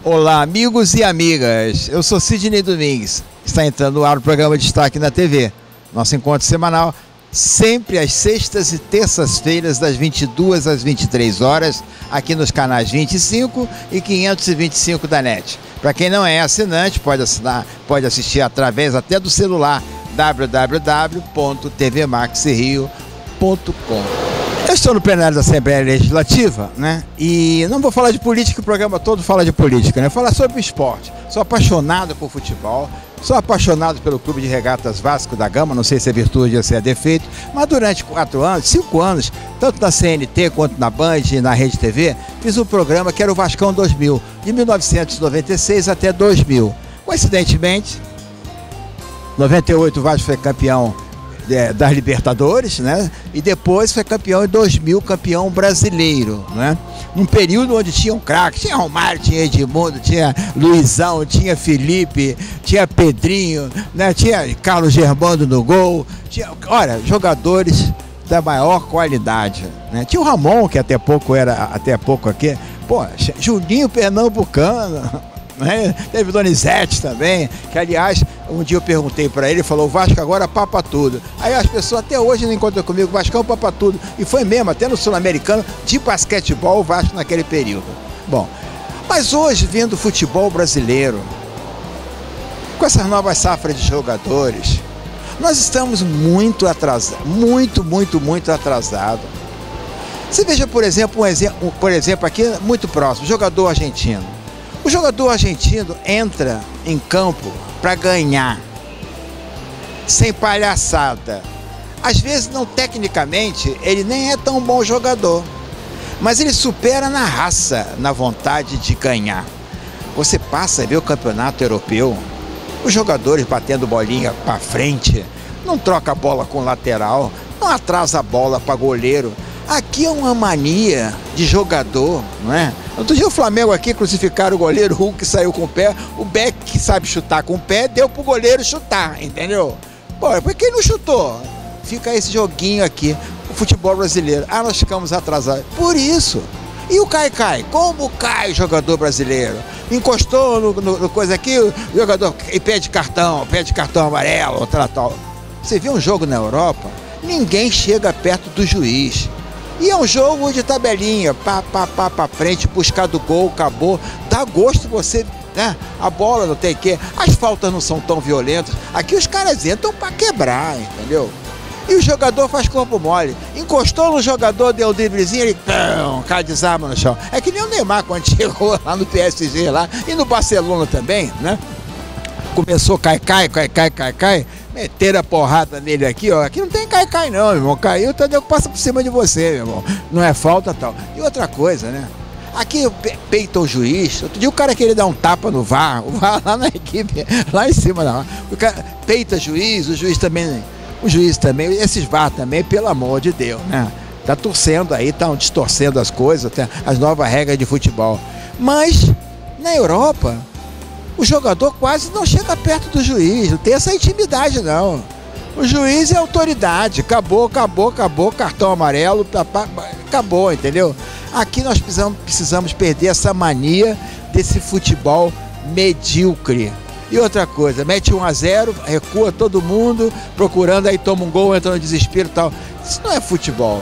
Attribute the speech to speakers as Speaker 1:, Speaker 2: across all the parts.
Speaker 1: Olá, amigos e amigas. Eu sou Sidney Domingues. Está entrando no ar o programa Destaque na TV. Nosso encontro semanal, sempre às sextas e terças-feiras, das 22 às 23 horas, aqui nos canais 25 e 525 da NET. Para quem não é assinante, pode assistir através até do celular, www.tvmaxrio.com. Eu estou no plenário da Assembleia Legislativa, né? E não vou falar de política, o programa todo fala de política, né? Vou falar sobre o esporte. Sou apaixonado por futebol, sou apaixonado pelo Clube de Regatas Vasco da Gama, não sei se é virtude ou se é defeito, mas durante 5 anos, tanto na CNT quanto na Band e na Rede TV, fiz um programa que era o Vascão 2000, de 1996 até 2000. Coincidentemente, 98 o Vasco foi campeão das Libertadores, né? E depois foi campeão em 2000, campeão brasileiro, né? Num período onde tinha um craque, tinha Romário, tinha Edmundo, tinha Luizão, tinha Felipe, tinha Pedrinho, né? Tinha Carlos Germando no gol, tinha, olha, jogadores da maior qualidade, né? Tinha o Ramon, que até pouco aqui, pô, Juninho Pernambucano, né? Teve Donizete também, que aliás, um dia eu perguntei para ele, falou, o Vasco agora papa tudo. Aí as pessoas até hoje não encontram comigo, o Vascão papa tudo. E foi mesmo, até no Sul-Americano, de basquetebol, o Vasco naquele período. Bom, mas hoje, vendo o futebol brasileiro, com essas novas safras de jogadores, nós estamos muito atrasados, muito atrasados. Você veja, por exemplo, por exemplo aqui, muito próximo, jogador argentino. O jogador argentino entra em campo para ganhar, sem palhaçada. Às vezes, não tecnicamente, ele nem é tão bom jogador, mas ele supera na raça, na vontade de ganhar. Você passa a ver o campeonato europeu, os jogadores batendo bolinha para frente, não troca a bola com o lateral, não atrasa a bola para goleiro. Aqui é uma mania de jogador, não é? Outro dia o Flamengo aqui crucificaram o goleiro, o Hulk saiu com o pé, o Beck, que sabe chutar com o pé, deu pro goleiro chutar, entendeu? Pô, por que não chutou? Fica esse joguinho aqui, o futebol brasileiro. Ah, nós ficamos atrasados. Por isso. E o Caicai? Como cai o jogador brasileiro? Encostou no coisa aqui, o jogador e pede cartão amarelo, tal. Você vê um jogo na Europa, ninguém chega perto do juiz. E é um jogo de tabelinha, pá, frente, buscar do gol, acabou. Dá gosto você, né? A bola não tem que. As faltas não são tão violentas. Aqui os caras entram pra quebrar, entendeu? E o jogador faz corpo mole. Encostou no jogador, deu um driblezinho, ele cai, desarma no chão. É que nem o Neymar quando chegou lá no PSG lá, e no Barcelona também, né? Começou cai, meteram a porrada nele aqui, ó. Aqui não tem cai não, meu irmão. Caiu, tá, passa por cima de você, meu irmão. Não é falta, tal. E outra coisa, né? Aqui peita o juiz. Outro dia o cara queria dar um tapa no VAR. O VAR lá na equipe, lá em cima da. O cara peita o juiz também. O juiz também, esses VAR também, pelo amor de Deus, né? Tá torcendo aí, tá distorcendo as coisas, as novas regras de futebol. Mas, na Europa, o jogador quase não chega perto do juiz, não tem essa intimidade não. O juiz é autoridade, acabou, cartão amarelo, acabou, entendeu? Aqui nós precisamos perder essa mania desse futebol medíocre. E outra coisa, mete 1-0, recua todo mundo, procurando, aí toma um gol, entra no desespero e tal. Isso não é futebol.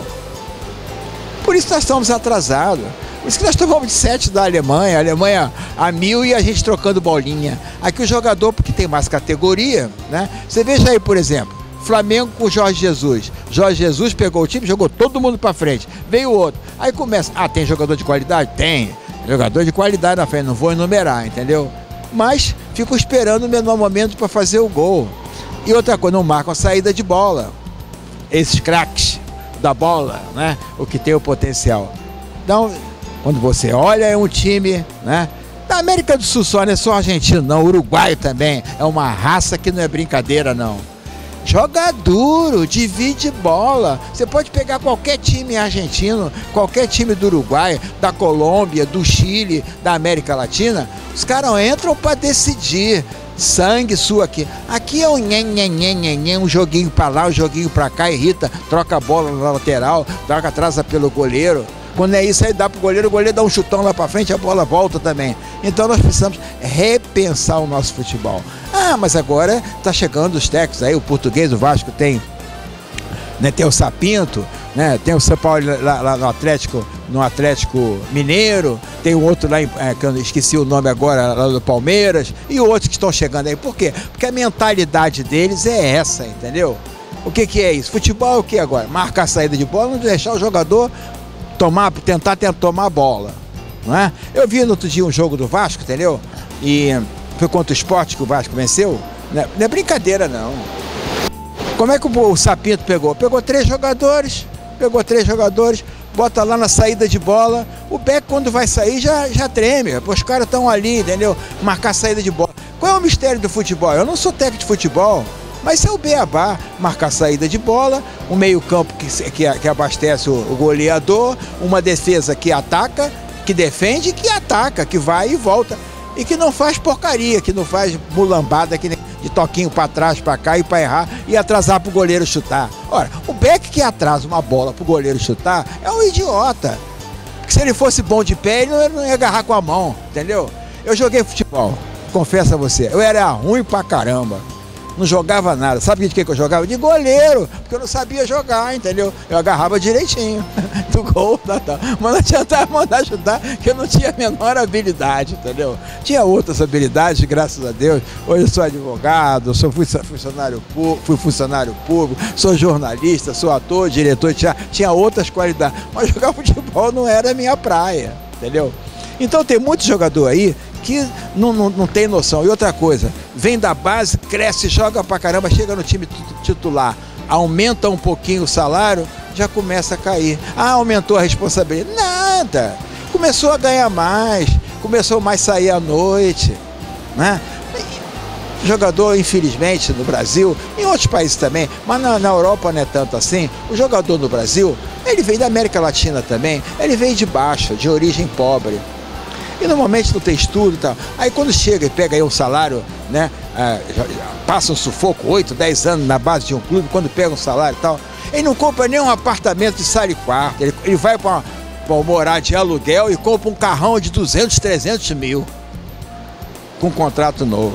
Speaker 1: Por isso nós estamos atrasados. Por isso que nós tomamos de 7 da Alemanha, a Alemanha a 1000 e a gente trocando bolinha. Aqui o jogador, porque tem mais categoria, né? Você veja aí, por exemplo, Flamengo com Jorge Jesus. Jorge Jesus pegou o time, jogou todo mundo pra frente. Veio outro. Aí começa, tem jogador de qualidade? Tem. Jogador de qualidade na frente, não vou enumerar, entendeu? Mas fico esperando o menor momento para fazer o gol. E outra coisa, não marcam a saída de bola. Esses craques da bola, né? O que tem o potencial. Então, quando você olha, é um time, né? Da América do Sul só, não é só argentino, não. Uruguaio também. É uma raça que não é brincadeira, não. Joga duro, divide bola. Você pode pegar qualquer time argentino, qualquer time do Uruguai, da Colômbia, do Chile, da América Latina. Os caras entram para decidir. Sangue sua aqui. Aqui é um joguinho para lá, um joguinho para cá, irrita, troca a bola na lateral, troca, atrasa pelo goleiro. Quando é isso, aí dá pro goleiro, o goleiro dá um chutão lá para frente, a bola volta também. Então nós precisamos repensar o nosso futebol. Ah, mas agora tá chegando os técnicos aí, o Português, o Vasco tem, né, tem o Sapinto, né, tem o São Paulo lá no Atlético Mineiro, tem o outro lá, que eu esqueci o nome agora, lá do Palmeiras, e outros que estão chegando aí. Por quê? Porque a mentalidade deles é essa, entendeu? O que é isso? Futebol é o que agora? Marcar a saída de bola, não deixar o jogador tentar tomar a bola, não é? Eu vi no outro dia um jogo do Vasco, entendeu? E foi contra o Sport que o Vasco venceu. Não é brincadeira, não. Como é que o Sapinto pegou? Pegou três jogadores, bota lá na saída de bola. O Beck, quando vai sair, já treme. Os caras estão ali, entendeu? Marcar a saída de bola. Qual é o mistério do futebol? Eu não sou técnico de futebol, mas isso é o beabá. Marcar a saída de bola, um meio-campo que abastece o goleador, uma defesa que ataca, que defende, que ataca, que vai e volta. E que não faz porcaria, que não faz mulambada, que nem de toquinho para trás, para cá e para errar e atrasar para o goleiro chutar. Ora, o Beck que atrasa uma bola para o goleiro chutar é um idiota. Porque se ele fosse bom de pé, ele não ia agarrar com a mão, entendeu? Eu joguei futebol, confesso a você, eu era ruim pra caramba. Não jogava nada. Sabe de que eu jogava? De goleiro, porque eu não sabia jogar, entendeu? Eu agarrava direitinho do gol, mas não adiantava mandar chutar, que eu não tinha a menor habilidade, entendeu? Tinha outras habilidades, graças a Deus. Hoje eu sou advogado, fui funcionário público, sou jornalista, sou ator, diretor de teatro, tinha outras qualidades. Mas jogar futebol não era a minha praia, entendeu? Então tem muito jogador aí que não tem noção. E outra coisa, vem da base, cresce, joga pra caramba, chega no time titular, aumenta um pouquinho o salário, já começa a cair. Ah, aumentou a responsabilidade? Nada! Começou a ganhar mais, começou mais a sair à noite, né? Jogador, infelizmente, no Brasil, em outros países também, mas na Europa não é tanto assim. O jogador no Brasil, ele veio da América Latina também, ele veio de baixo, de origem pobre. E normalmente não tem estudo e tal. Aí quando chega e pega aí um salário, né? Passa um sufoco, 8, 10 anos na base de um clube, quando pega um salário e tal, ele não compra nem um apartamento de sala e quarto. Ele vai para morar de aluguel e compra um carrão de 200, 300 mil. Com um contrato novo.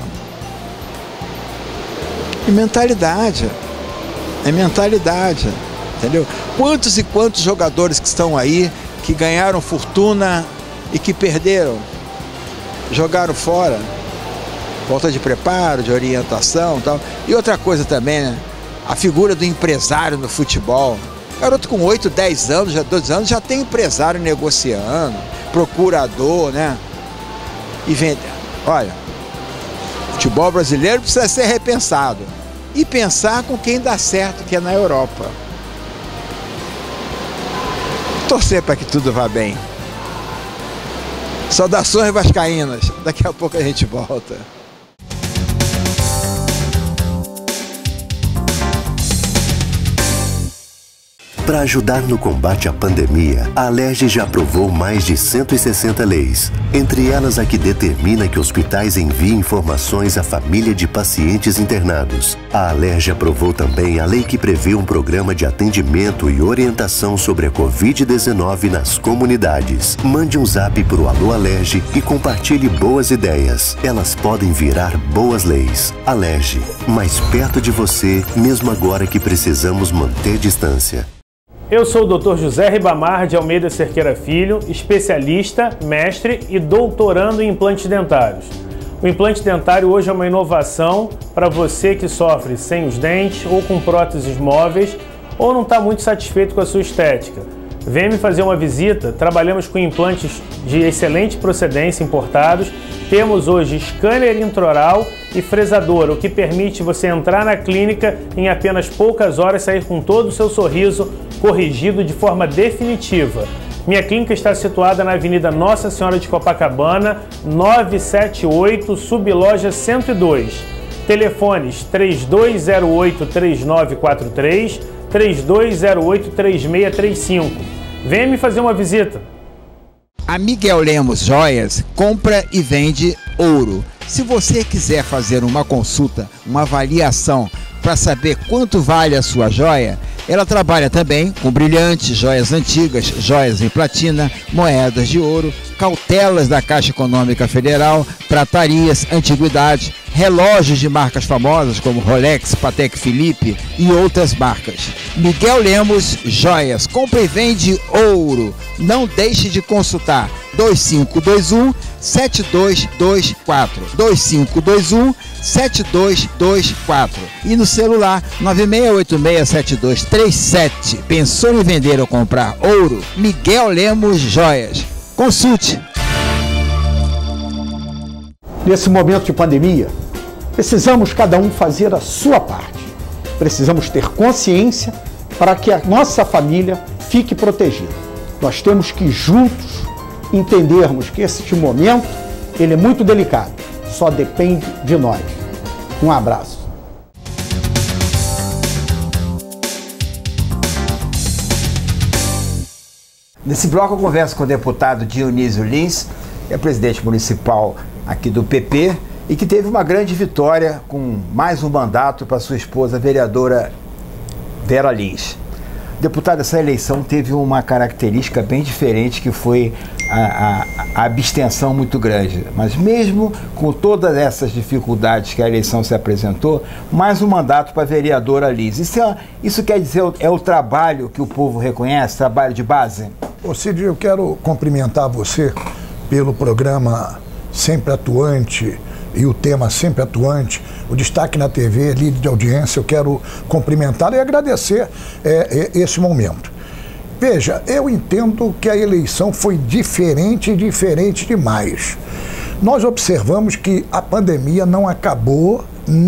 Speaker 1: É mentalidade. É mentalidade. Entendeu? Quantos e quantos jogadores que estão aí, que ganharam fortuna e que perderam, jogaram fora, falta de preparo, de orientação e tal. E outra coisa também, né? A figura do empresário no futebol. Garoto com 8, 10 anos, 12 anos, já tem empresário negociando, procurador, né? E vende. Olha, o futebol brasileiro precisa ser repensado. E pensar com quem dá certo, que é na Europa. Torcer para que tudo vá bem. Saudações vascaínas. Daqui a pouco a gente volta.
Speaker 2: Para ajudar no combate à pandemia, a Alerj já aprovou mais de 160 leis. Entre elas, a que determina que hospitais enviem informações à família de pacientes internados. A Alerj aprovou também a lei que prevê um programa de atendimento e orientação sobre a Covid-19 nas comunidades. Mande um zap para o Alô Alerj e compartilhe boas ideias. Elas podem virar boas leis. Alerj, mais perto de você, mesmo agora que precisamos manter distância.
Speaker 3: Eu sou o Dr. José Ribamar de Almeida Cerqueira Filho, especialista, mestre e doutorando em implantes dentários. O implante dentário hoje é uma inovação para você que sofre sem os dentes ou com próteses móveis ou não está muito satisfeito com a sua estética. Venha me fazer uma visita, trabalhamos com implantes de excelente procedência importados, temos hoje scanner intraoral e fresadora, o que permite você entrar na clínica em apenas poucas horas e sair com todo o seu sorriso corrigido de forma definitiva. Minha clínica está situada na Avenida Nossa Senhora de Copacabana, 978, Subloja 102. Telefones 3208-3943, 3208-3635. Venha me fazer uma visita.
Speaker 1: A Miguel Lemos Joias compra e vende ouro. Se você quiser fazer uma consulta, uma avaliação para saber quanto vale a sua joia, Ela trabalha também com brilhantes, joias antigas, joias em platina, moedas de ouro, cautelas da Caixa Econômica Federal, pratarias, antiguidades, relógios de marcas famosas como Rolex, Patek Philippe e outras marcas. Miguel Lemos Joias, compra e vende ouro. Não deixe de consultar 2521-7224, 2521-7224 e no celular 96867237. Pensou em vender ou comprar ouro? Miguel Lemos Joias. Consulte.
Speaker 4: Nesse momento de pandemia, precisamos cada um fazer a sua parte. Precisamos ter consciência para que a nossa família fique protegida. Nós temos que juntos entendermos que este momento ele é muito delicado, só depende de nós. Um abraço.
Speaker 1: Nesse bloco eu converso com o deputado Dionísio Lins, que é presidente municipal aqui do PP e que teve uma grande vitória com mais um mandato para sua esposa, a vereadora Vera Lins. Deputado, essa eleição teve uma característica bem diferente, que foi a abstenção muito grande. Mas mesmo com todas essas dificuldades que a eleição se apresentou, mais um mandato para a vereadora Lins. Isso quer dizer, é o trabalho que o povo reconhece, trabalho de base?
Speaker 5: Ô Cid, eu quero cumprimentar você pelo programa sempre atuante e o tema sempre atuante, o destaque na TV, líder de audiência. Eu quero cumprimentá-lo e agradecer esse momento. Veja, eu entendo que a eleição foi diferente demais. Nós observamos que a pandemia não acabou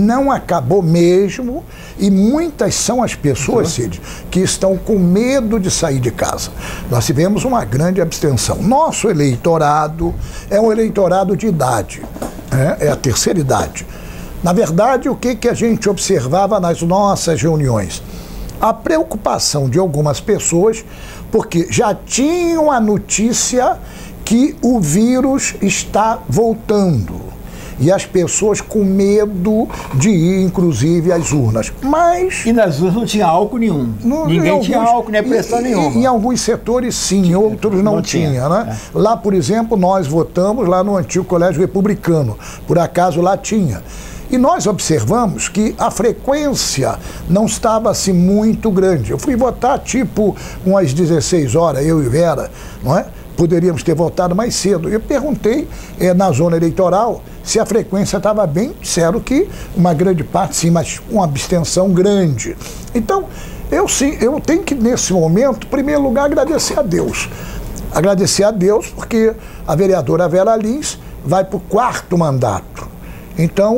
Speaker 5: mesmo, e muitas são as pessoas, Cid, que estão com medo de sair de casa. Nós tivemos uma grande abstenção. Nosso eleitorado é um eleitorado de idade, é a terceira idade. Na verdade, o que a gente observava nas nossas reuniões? A preocupação de algumas pessoas, porque já tinham a notícia que o vírus está voltando. E as pessoas com medo de ir, inclusive, às urnas. Mas...
Speaker 1: E nas urnas não tinha álcool nenhum. Ninguém tinha álcool, nem pressão nenhuma.
Speaker 5: Em alguns setores, sim, outros não tinha, né? Lá, por exemplo, nós votamos lá no antigo Colégio Republicano. Por acaso, lá tinha. E nós observamos que a frequência não estava assim muito grande. Eu fui votar tipo umas 16 horas, eu e Vera, não é? Poderíamos ter votado mais cedo. Eu perguntei na zona eleitoral se a frequência estava bem. Disseram que uma grande parte sim, mas uma abstenção grande. Então, eu tenho que, nesse momento, em primeiro lugar, agradecer a Deus. Agradecer a Deus porque a vereadora Vera Lins vai para o 4º mandato. Então,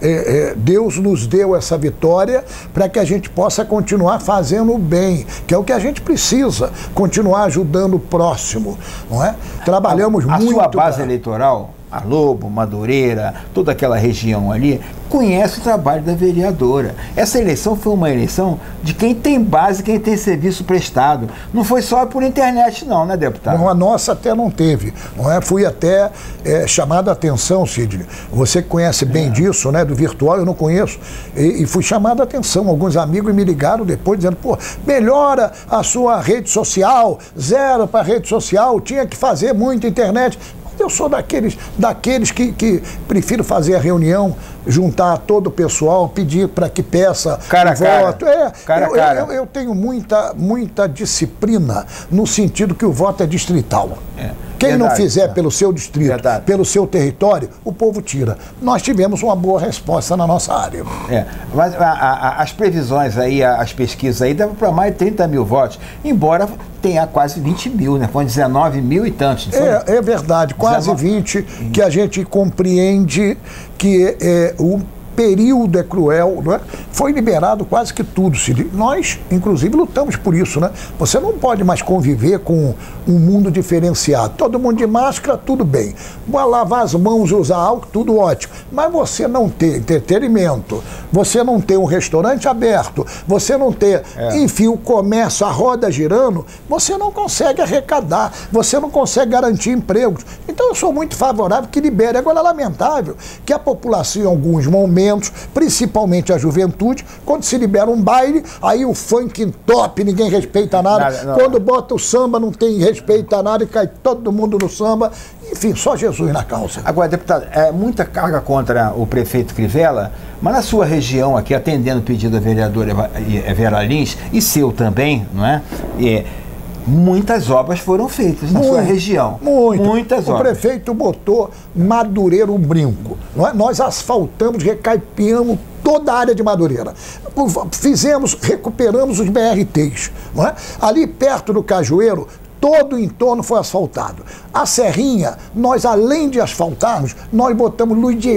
Speaker 5: Deus nos deu essa vitória para que a gente possa continuar fazendo o bem, que é o que a gente precisa, continuar ajudando o próximo, não é? Trabalhamos muito...
Speaker 1: A sua base eleitoral, a Lobo, Madureira, toda aquela região ali, conhece o trabalho da vereadora. Essa eleição foi uma eleição de quem tem base, quem tem serviço prestado. Não foi só por internet não, né, deputado?
Speaker 5: Não, a nossa até não teve. Não é? Fui até chamado a atenção, Sidney. Você que conhece bem disso, né, do virtual, eu não conheço. E fui chamado a atenção. Alguns amigos me ligaram depois dizendo, pô, melhora a sua rede social, zero para rede social, tinha que fazer muita internet. Eu sou daqueles que prefiro fazer a reunião, juntar todo o pessoal, pedir para que peça voto. Eu tenho muita disciplina no sentido que o voto é distrital. Quem não fizer pelo seu distrito, pelo seu território, o povo tira. Nós tivemos uma boa resposta na nossa área.
Speaker 1: Mas as previsões aí, as pesquisas aí, davam para mais de 30 mil votos, embora tenha quase 20 mil, né? Foram 19 mil e tantos.
Speaker 5: É verdade, quase 20, que a gente compreende que o período é cruel, não é? Foi liberado quase que tudo. Nós, inclusive, lutamos por isso, né? Você não pode mais conviver com um mundo diferenciado. Todo mundo de máscara, tudo bem. Lavar as mãos e usar álcool, tudo ótimo. Mas você não ter entretenimento, você não ter um restaurante aberto, você não ter, enfim, o comércio, a roda girando, você não consegue arrecadar, você não consegue garantir empregos. Então eu sou muito favorável que libere. Agora é lamentável que a população, em alguns momentos, elementos, principalmente a juventude. Quando se libera um baile, aí o funk top, ninguém respeita nada. Quando bota o samba, não tem respeito a nada e cai todo mundo no samba. Enfim, só Jesus na causa.
Speaker 1: Agora, deputado, muita carga contra o prefeito Crivella, mas na sua região aqui, atendendo o pedido da vereadora Vera Lins, e seu também, não é? Muitas obras foram feitas na sua região. Muitas obras.
Speaker 5: O prefeito botou Madureira um brinco. Não é? Nós asfaltamos, recaipeamos toda a área de Madureira. Recuperamos os BRTs. Não é? Ali perto do Cajueiro, todo o entorno foi asfaltado. A Serrinha, nós além de asfaltarmos, nós botamos luz de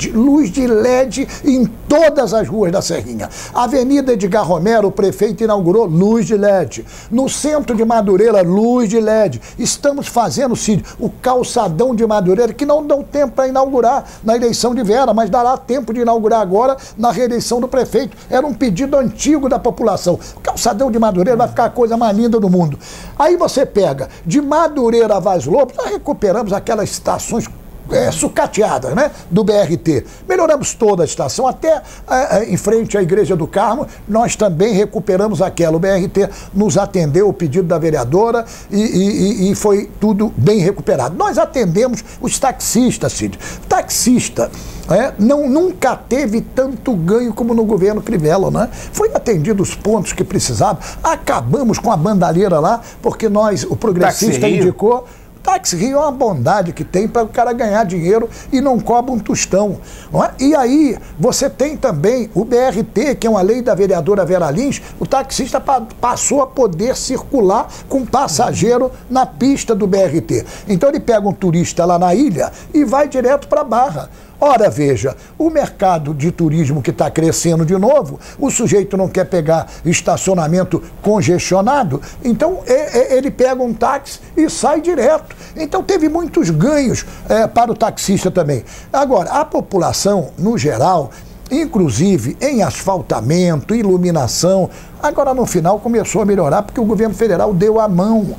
Speaker 5: LED em todas as ruas da Serrinha. A Avenida Edgar Romero, o prefeito inaugurou luz de LED. No centro de Madureira, luz de LED. Estamos fazendo, Cid, o calçadão de Madureira, que não deu tempo para inaugurar na eleição de Vera, mas dará tempo de inaugurar agora na reeleição do prefeito. Era um pedido antigo da população. O calçadão de Madureira vai ficar a coisa mais linda do mundo. Aí você pega de Madureira a Vaz Lobo, nós recuperamos aquelas estações sucateadas, né, do BRT. Melhoramos toda a estação, até em frente à Igreja do Carmo, nós também recuperamos aquela. O BRT nos atendeu o pedido da vereadora e foi tudo bem recuperado. Nós atendemos os taxistas, Cid. Taxista nunca teve tanto ganho como no governo Crivella, né? Foi atendido os pontos que precisava. Acabamos com a bandalheira lá, porque o progressista indicou. Táxi Rio é uma bondade que tem para o cara ganhar dinheiro e não cobra um tostão. Não é? E aí você tem também o BRT, que é uma lei da vereadora Vera Lins, o taxista passou a poder circular com passageiro na pista do BRT. Então ele pega um turista lá na ilha e vai direto para a Barra. Ora, veja, o mercado de turismo que está crescendo de novo, o sujeito não quer pegar estacionamento congestionado, então ele pega um táxi e sai direto. Então teve muitos ganhos para o taxista também. Agora, a população, no geral, inclusive em asfaltamento, iluminação, agora no final começou a melhorar porque o governo federal deu a mão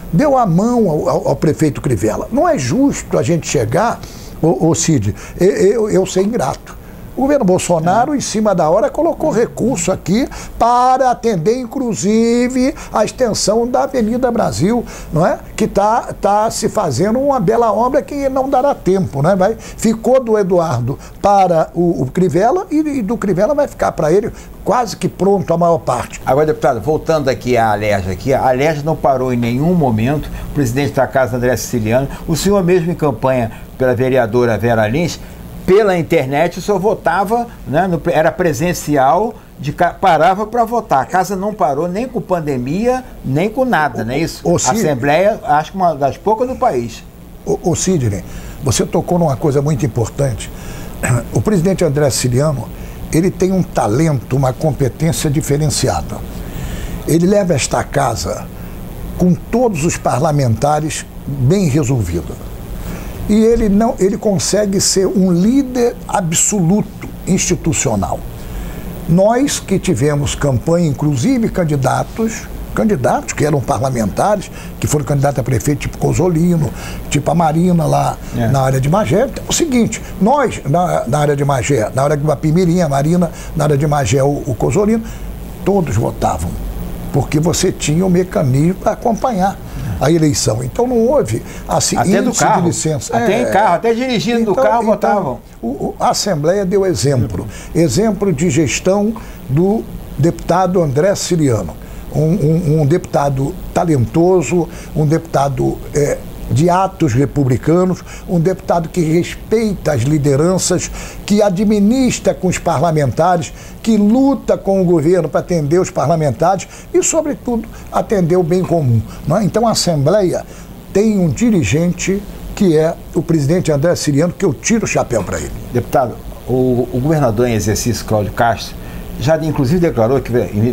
Speaker 5: ao prefeito Crivella. Não é justo a gente chegar... Ô Cid, eu sou ingrato. O governo Bolsonaro, em cima da hora, colocou recurso aqui para atender, inclusive, a extensão da Avenida Brasil, não é? Que tá se fazendo uma bela obra que não dará tempo, né? Ficou do Eduardo para o Crivella e do Crivella vai ficar para ele quase que pronto a maior parte.
Speaker 1: Agora, deputado, voltando aqui à Alerj, a Alerj não parou em nenhum momento, o presidente da casa, André Siciliano, o senhor mesmo em campanha pela vereadora Vera Lins, pela internet o senhor votava, né, era presencial, parava para votar. A casa não parou nem com pandemia, nem com nada, não é isso? A Assembleia, acho que uma das poucas do país.
Speaker 5: Ô Sidney, você tocou numa coisa muito importante. O presidente André Siciliano, ele tem um talento, uma competência diferenciada. Ele leva esta casa com todos os parlamentares bem resolvido. E ele consegue ser um líder absoluto institucional. Nós que tivemos campanha, inclusive candidatos que eram parlamentares, que foram candidatos a prefeito, tipo Cozzolino, tipo a Marina lá na área de Magé. Então, é o seguinte, nós, na área de Magé, na área de Guapimirim, a Marina, na área de Magé, o Cozzolino, todos votavam, porque você tinha o mecanismo para acompanhar a eleição. Então não houve assim,
Speaker 1: até do carro,
Speaker 5: de licença.
Speaker 1: Até em carro, até dirigindo do carro votavam.
Speaker 5: A Assembleia deu exemplo de gestão do deputado André Siciliano. Um deputado talentoso, um deputado de atos republicanos, um deputado que respeita as lideranças, que administra com os parlamentares, que luta com o governo para atender os parlamentares e, sobretudo, atender o bem comum. Não é? Então, a Assembleia tem um dirigente que é o presidente André Siciliano, que eu tiro o chapéu para ele.
Speaker 1: Deputado, o governador em exercício, Cláudio Castro, já inclusive declarou que em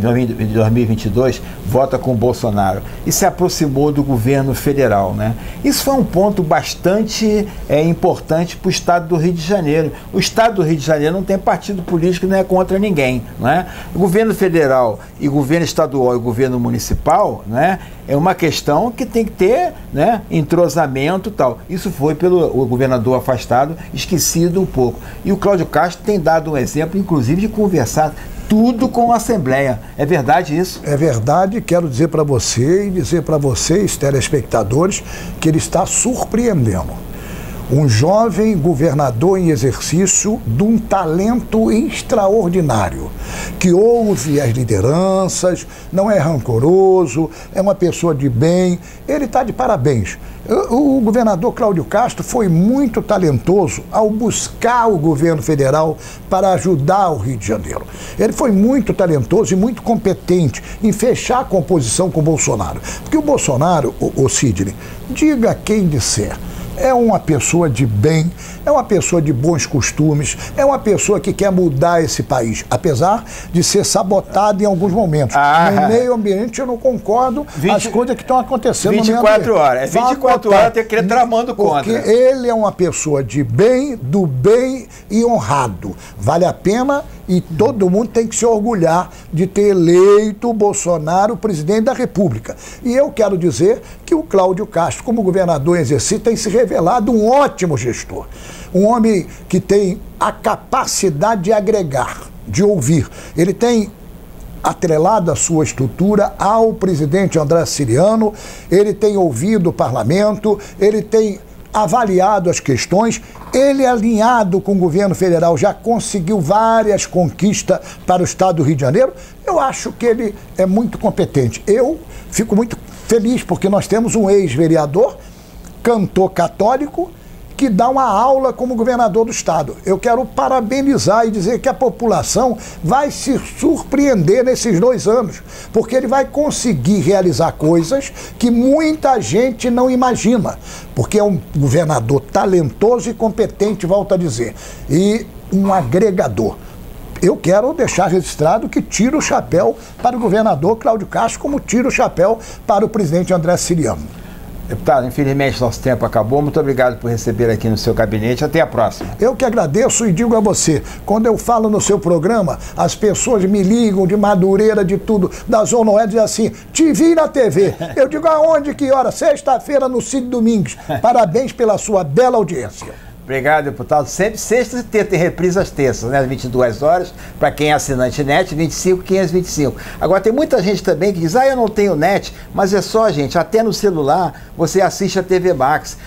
Speaker 1: 2022 vota com o Bolsonaro e se aproximou do governo federal, né? Isso foi um ponto bastante importante para o estado do Rio de Janeiro. O estado do Rio de Janeiro não tem partido político, não é contra ninguém, né? O governo federal e governo estadual e governo municipal, né, é uma questão que tem que ter, né, entrosamento e tal. Isso foi pelo governador afastado, esquecido um pouco. E o Cláudio Castro tem dado um exemplo, inclusive, de conversar tudo com a Assembleia. É verdade isso?
Speaker 5: É verdade. Quero dizer para você e dizer para vocês, telespectadores, que ele está surpreendendo. Um jovem governador em exercício de um talento extraordinário, que ouve as lideranças, não é rancoroso, é uma pessoa de bem, ele está de parabéns. O governador Cláudio Castro foi muito talentoso ao buscar o governo federal para ajudar o Rio de Janeiro. Ele foi muito talentoso e muito competente em fechar a composição com o Bolsonaro. Porque o Bolsonaro, o Sidney, diga quem disser, é uma pessoa de bem, é uma pessoa de bons costumes, é uma pessoa que quer mudar esse país, apesar de ser sabotado em alguns momentos. No meio ambiente eu não concordo as coisas que estão acontecendo
Speaker 1: 24 horas. É 24 horas tem que ir tramando contra.
Speaker 5: Porque ele é uma pessoa de bem, do bem e honrado. Vale a pena e todo mundo tem que se orgulhar de ter eleito o Bolsonaro presidente da República. E eu quero dizer que o Cláudio Castro, como governador em exercício, tem se revelado um ótimo gestor. Um homem que tem a capacidade de agregar, de ouvir. Ele tem atrelado a sua estrutura ao presidente André Ciliano, ele tem ouvido o parlamento, ele tem avaliado as questões, ele alinhado com o governo federal já conseguiu várias conquistas para o estado do Rio de Janeiro. Eu acho que ele é muito competente. Eu fico muito feliz porque nós temos um ex-vereador, cantor católico, que dá uma aula como governador do estado. Eu quero parabenizar e dizer que a população vai se surpreender nesses 2 anos, porque ele vai conseguir realizar coisas que muita gente não imagina, porque é um governador talentoso e competente, volto a dizer, e um agregador. Eu quero deixar registrado que tiro o chapéu para o governador Cláudio Castro, como tiro o chapéu para o presidente André Ciliano.
Speaker 1: Deputado, infelizmente nosso tempo acabou. Muito obrigado por receber aqui no seu gabinete. Até a próxima.
Speaker 5: Eu que agradeço e digo a você, quando eu falo no seu programa, as pessoas me ligam de Madureira, de tudo, da Zona Oeste, dizem assim, te vi na TV. Eu digo, aonde, que hora? Sexta-feira no Cid Domingues. Parabéns pela sua bela audiência.
Speaker 1: Obrigado, deputado. Sempre sexta e terça, tem reprise às terças, né? Às 22 horas, para quem é assinante net, 25, 525. Agora, tem muita gente também que diz, eu não tenho net, mas é só, gente, até no celular você assiste a TV Max,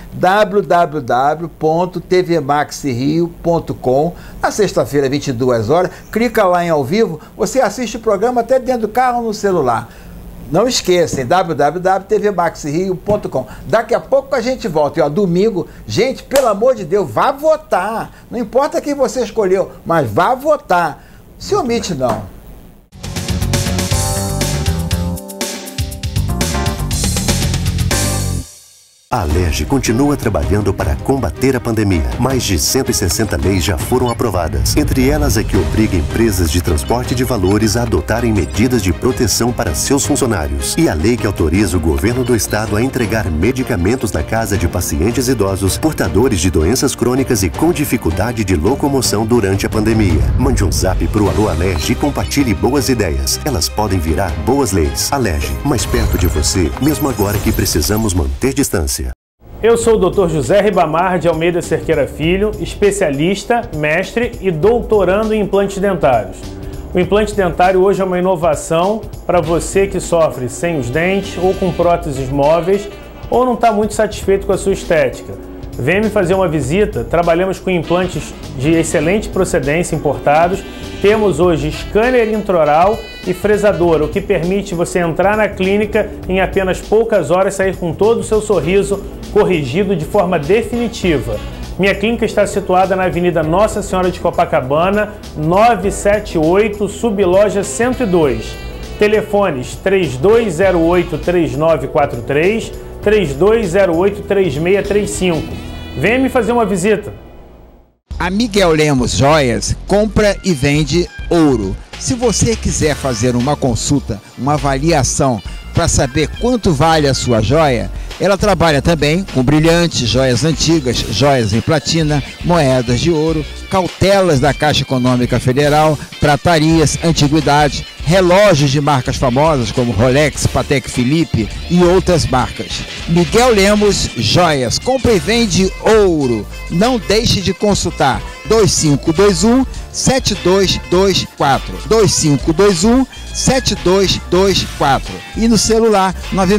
Speaker 1: www.tvmaxrio.com. Na sexta-feira, 22 horas, clica lá em ao vivo, você assiste o programa até dentro do carro no celular. Não esqueçam, www.tvmaxrio.com. Daqui a pouco a gente volta. E, domingo, gente, pelo amor de Deus, vá votar. Não importa quem você escolheu, mas vá votar. Se omite, não.
Speaker 2: A Alerj continua trabalhando para combater a pandemia. Mais de 160 leis já foram aprovadas. Entre elas a que obriga empresas de transporte de valores a adotarem medidas de proteção para seus funcionários. E a lei que autoriza o governo do estado a entregar medicamentos na casa de pacientes idosos, portadores de doenças crônicas e com dificuldade de locomoção durante a pandemia. Mande um zap pro Alô Alerj e compartilhe boas ideias. Elas podem virar boas leis. Alerj, mais perto de você, mesmo agora que precisamos manter distância.
Speaker 3: Eu sou o Dr. José Ribamar de Almeida Cerqueira Filho, especialista, mestre e doutorando em implantes dentários. O implante dentário hoje é uma inovação para você que sofre sem os dentes ou com próteses móveis ou não está muito satisfeito com a sua estética. Venha me fazer uma visita, trabalhamos com implantes de excelente procedência importados, temos hoje scanner intraoral e fresadora, o que permite você entrar na clínica em apenas poucas horas sair com todo o seu sorriso corrigido de forma definitiva. Minha clínica está situada na Avenida Nossa Senhora de Copacabana, 978, subloja 102. Telefones 3208-3943, 3208-3635. Venha me fazer uma visita.
Speaker 1: A Miguel Lemos Joias compra e vende ouro. Se você quiser fazer uma consulta, uma avaliação para saber quanto vale a sua joia, ela trabalha também com brilhantes, joias antigas, joias em platina, moedas de ouro, cautelas da Caixa Econômica Federal, pratarias, antiguidades, relógios de marcas famosas como Rolex, Patek Philippe e outras marcas. Miguel Lemos Joias, compra e vende ouro. Não deixe de consultar 2521-7224, 2521-7224 e no celular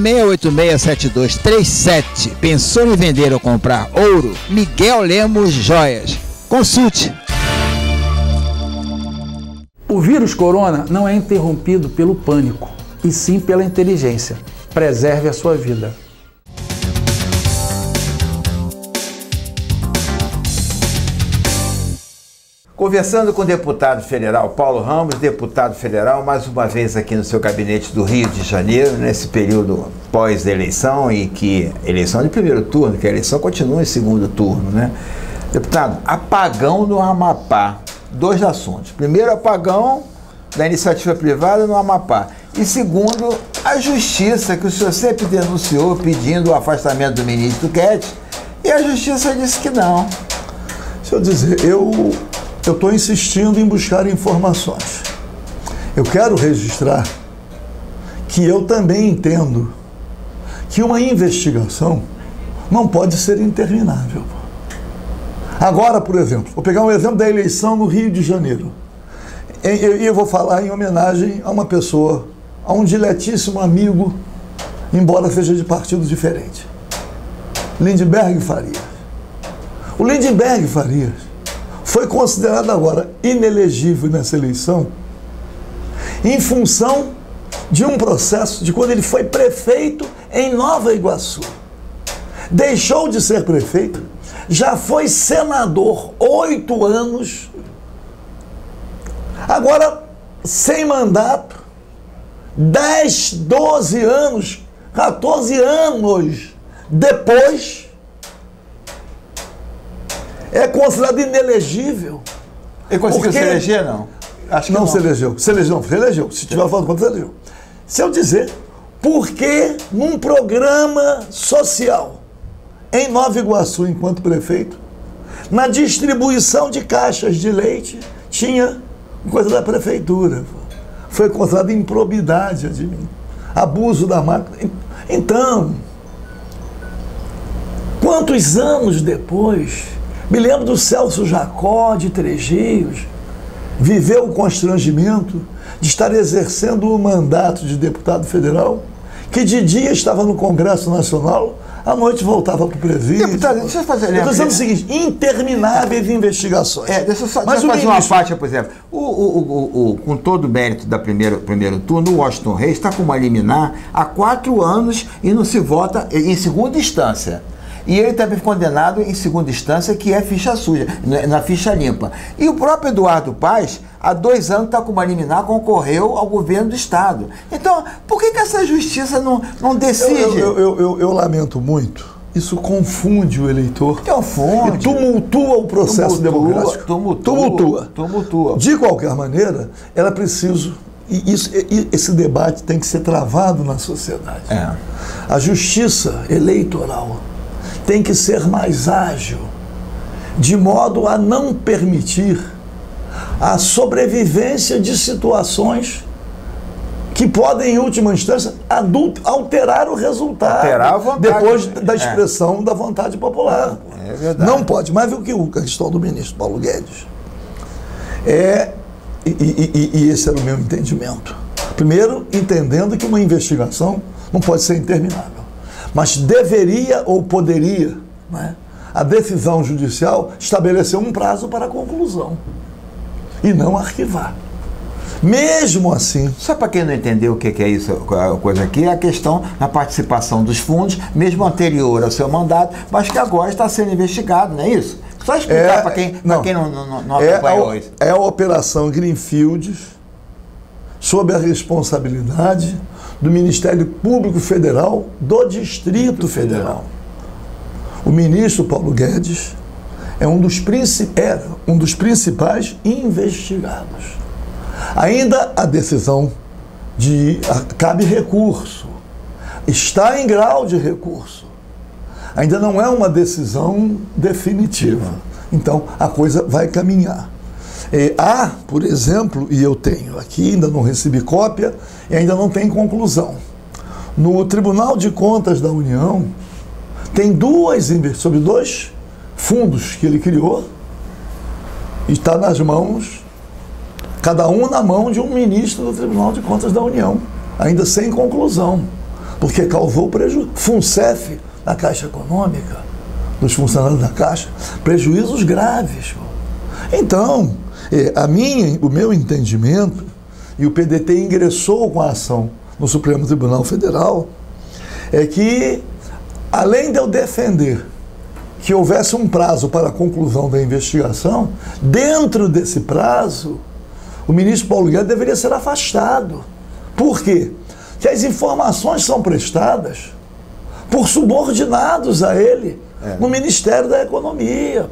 Speaker 1: 96867237. Pensou em vender ou comprar ouro? Miguel Lemos Joias. Consulte.
Speaker 6: O vírus corona não é interrompido pelo pânico, e sim pela inteligência. Preserve a sua vida.
Speaker 1: Conversando com o deputado federal Paulo Ramos, deputado federal, mais uma vez aqui no seu gabinete do Rio de Janeiro, nesse período pós-eleição, e que eleição de primeiro turno, que a eleição continua em segundo turno, né? Deputado, apagão no Amapá. Dois assuntos. Primeiro, apagão da iniciativa privada no Amapá. E segundo, a justiça, que o senhor sempre denunciou pedindo o afastamento do ministro Guedes, e a justiça disse que não.
Speaker 5: Deixa eu dizer, eu estou insistindo em buscar informações. Eu quero registrar que eu também entendo que uma investigação não pode ser interminável. Agora, por exemplo, vou pegar um exemplo da eleição no Rio de Janeiro. E eu vou falar em homenagem a uma pessoa, a um diletíssimo amigo, embora seja de partido diferente. Lindenberg Farias. O Lindenberg Farias foi considerado agora inelegível nessa eleição em função de um processo de quando ele foi prefeito em Nova Iguaçu. Deixou de ser prefeito, já foi senador 8 anos, agora sem mandato, 10, 12 anos, 14 anos depois, é considerado inelegível.
Speaker 1: Ele conseguiu se eleger, não?
Speaker 5: Acho que não se elegeu. Se elegeu, se elegeu. Se tiver falando quanto, se elegeu. Se eu dizer, porque num programa social em Nova Iguaçu, enquanto prefeito, na distribuição de caixas de leite, tinha coisa da prefeitura. Foi considerado improbidade de mim. Abuso da máquina. Então, quantos anos depois, me lembro do Celso Jacó, de Trejeiros, viveu o constrangimento de estar exercendo o mandato de deputado federal, que de dia estava no Congresso Nacional, à noite voltava para o presídio.
Speaker 1: Deputado, deixa eu fazer...
Speaker 5: Eu estou dizendo o seguinte, intermináveis investigações.
Speaker 1: Deixa eu só fazer uma parte, por exemplo. Com todo o mérito da primeiro turno, o Washington Reis está com uma liminar há 4 anos e não se vota em segunda instância. E ele também foi condenado em segunda instância, que é ficha suja, na ficha limpa. E o próprio Eduardo Paes, há 2 anos, está com uma liminar, concorreu ao governo do Estado. Então, por que essa justiça não decide?
Speaker 5: Eu lamento muito. Isso confunde o eleitor.
Speaker 1: Confunde.
Speaker 5: E tumultua o processo democrático.
Speaker 1: Tumultua.
Speaker 5: De qualquer maneira, era preciso... esse debate tem que ser travado na sociedade. A justiça eleitoral tem que ser mais ágil, de modo a não permitir a sobrevivência de situações que podem, em última instância, alterar o resultado,
Speaker 1: alterar a vontade,
Speaker 5: depois da expressão da vontade popular.
Speaker 1: É verdade.
Speaker 5: Não pode. Mas o que a questão do ministro Paulo Guedes e esse era o meu entendimento. Primeiro, entendendo que uma investigação não pode ser interminável, mas deveria ou poderia, né, a decisão judicial estabelecer um prazo para a conclusão e não arquivar. Mesmo assim...
Speaker 1: Só para quem não entendeu o que é isso, a coisa aqui, é a questão da participação dos fundos, mesmo anterior ao seu mandato, mas que agora está sendo investigado, não é isso? Só explicar para quem não acompanhou isso.
Speaker 5: É a Operação Greenfield, sob a responsabilidade do Ministério Público Federal do Distrito Federal. O ministro Paulo Guedes era um dos principais investigados.
Speaker 7: Ainda a decisão cabe recurso, está em grau de recurso. Ainda não é uma decisão definitiva. Então, a coisa vai caminhar. Há, por exemplo, e eu tenho aqui, ainda não recebi cópia, e ainda não tem conclusão. No Tribunal de Contas da União, tem sobre 2 fundos que ele criou, e está nas mãos, cada um na mão de um ministro do Tribunal de Contas da União, ainda sem conclusão, porque causou prejuízo. FUNCEF, na Caixa Econômica, dos funcionários da Caixa, prejuízos graves. Então, o meu entendimento, e o PDT ingressou com a ação no Supremo Tribunal Federal, é que, além de eu defender que houvesse um prazo para a conclusão da investigação, dentro desse prazo, o ministro Paulo Guedes deveria ser afastado. Por quê? Porque as informações são prestadas por subordinados a ele no Ministério da Economia,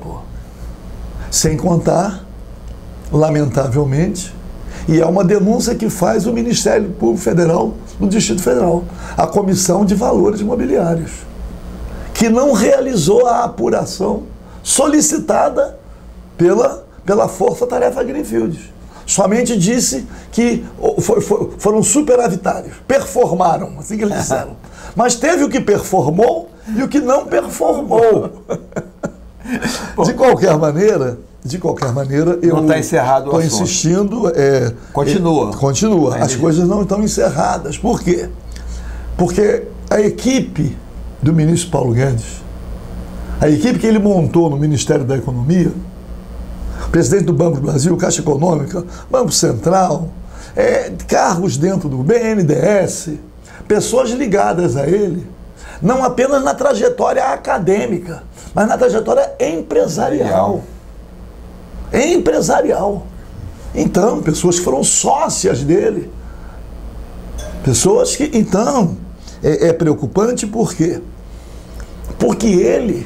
Speaker 7: sem contar, lamentavelmente, e é uma denúncia que faz o Ministério Público Federal do Distrito Federal, a Comissão de Valores Imobiliários, que não realizou a apuração solicitada pela Força Tarefa Greenfield. Somente disse que foram superavitários, performaram, assim que eles disseram. Mas teve o que performou e o que não performou. De qualquer maneira, eu
Speaker 1: não está encerrado o assunto.
Speaker 7: Estou insistindo.
Speaker 1: Continua.
Speaker 7: Continua. As coisas não estão encerradas. Por quê? Porque a equipe do ministro Paulo Guedes, a equipe que ele montou no Ministério da Economia, presidente do Banco do Brasil, Caixa Econômica, Banco Central, cargos dentro do BNDES, pessoas ligadas a ele, não apenas na trajetória acadêmica, mas na trajetória empresarial. Então, pessoas que foram sócias dele. Pessoas que, então, é preocupante por quê? Porque ele,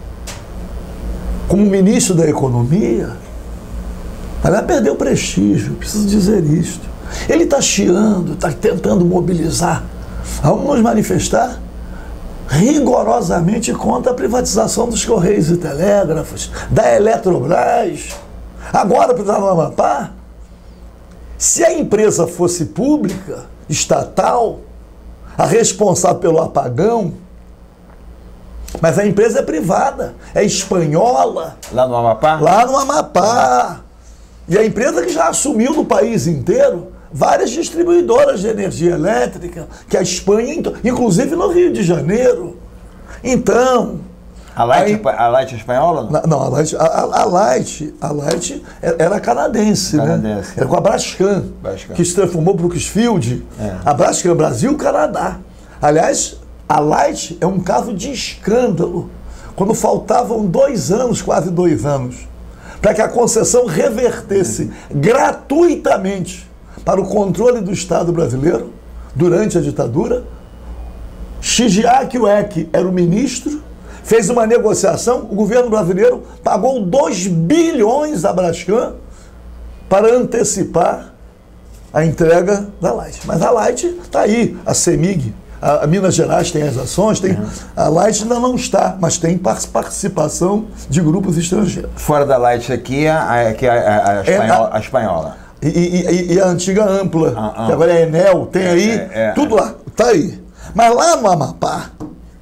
Speaker 7: como ministro da Economia, vai perder o prestígio, preciso dizer isto. Ele está chiando, está tentando mobilizar. Vamos nos manifestar rigorosamente contra a privatização dos Correios e Telégrafos, da Eletrobras. Agora, para o Amapá, se a empresa fosse pública, estatal, a responsável pelo apagão, mas a empresa é privada, é espanhola.
Speaker 1: Lá no Amapá?
Speaker 7: Lá no Amapá. E a empresa que já assumiu no país inteiro várias distribuidoras de energia elétrica, que a Espanha, inclusive no Rio de Janeiro. Então...
Speaker 1: A Light é espanhola?
Speaker 7: Não, a Light era canadense, né? Era com a Braskem, que se transformou para o Brookfield. A Braskem, Brasil, Canadá. Aliás, a Light é um caso de escândalo. Quando faltavam 2 anos, quase 2 anos, para que a concessão revertesse gratuitamente para o controle do Estado brasileiro, durante a ditadura, Shigeaki Ueki era o ministro, fez uma negociação, o governo brasileiro pagou 2 bilhões à Braskem para antecipar a entrega da Light. Mas a Light está aí, a CEMIG, a Minas Gerais tem as ações, a Light ainda não está, mas tem participação de grupos estrangeiros.
Speaker 1: Fora da Light aqui, a espanhola.
Speaker 7: E a antiga Ampla, que agora é Enel, tem aí, tudo lá, está aí. Mas lá no Amapá,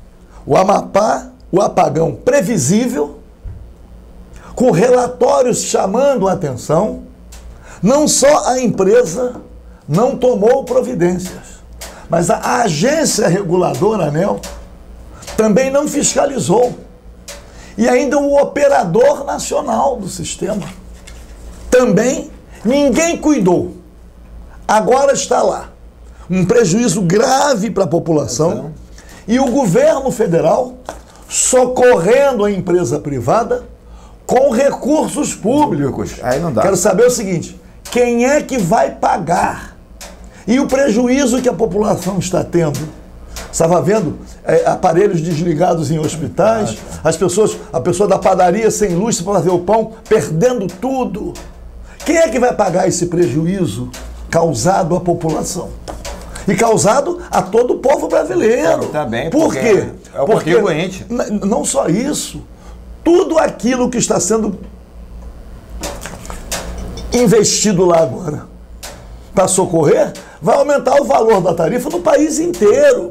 Speaker 7: o apagão previsível, com relatórios chamando a atenção, não só a empresa não tomou providências, mas a agência reguladora, ANEEL, também não fiscalizou. E ainda o operador nacional do sistema também ninguém cuidou. Agora está lá. Um prejuízo grave para a população. E o governo federal socorrendo a empresa privada com recursos públicos.
Speaker 1: Aí não dá.
Speaker 7: Quero saber o seguinte: quem é que vai pagar? E o prejuízo que a população está tendo? Estava vendo aparelhos desligados em hospitais, a pessoa da padaria sem luz para fazer o pão, perdendo tudo. Quem é que vai pagar esse prejuízo causado à população? E causado a todo o povo brasileiro.
Speaker 1: Também,
Speaker 7: por quê?
Speaker 1: É o contribuinte.
Speaker 7: Não só isso. Tudo aquilo que está sendo investido lá agora para socorrer vai aumentar o valor da tarifa no país inteiro.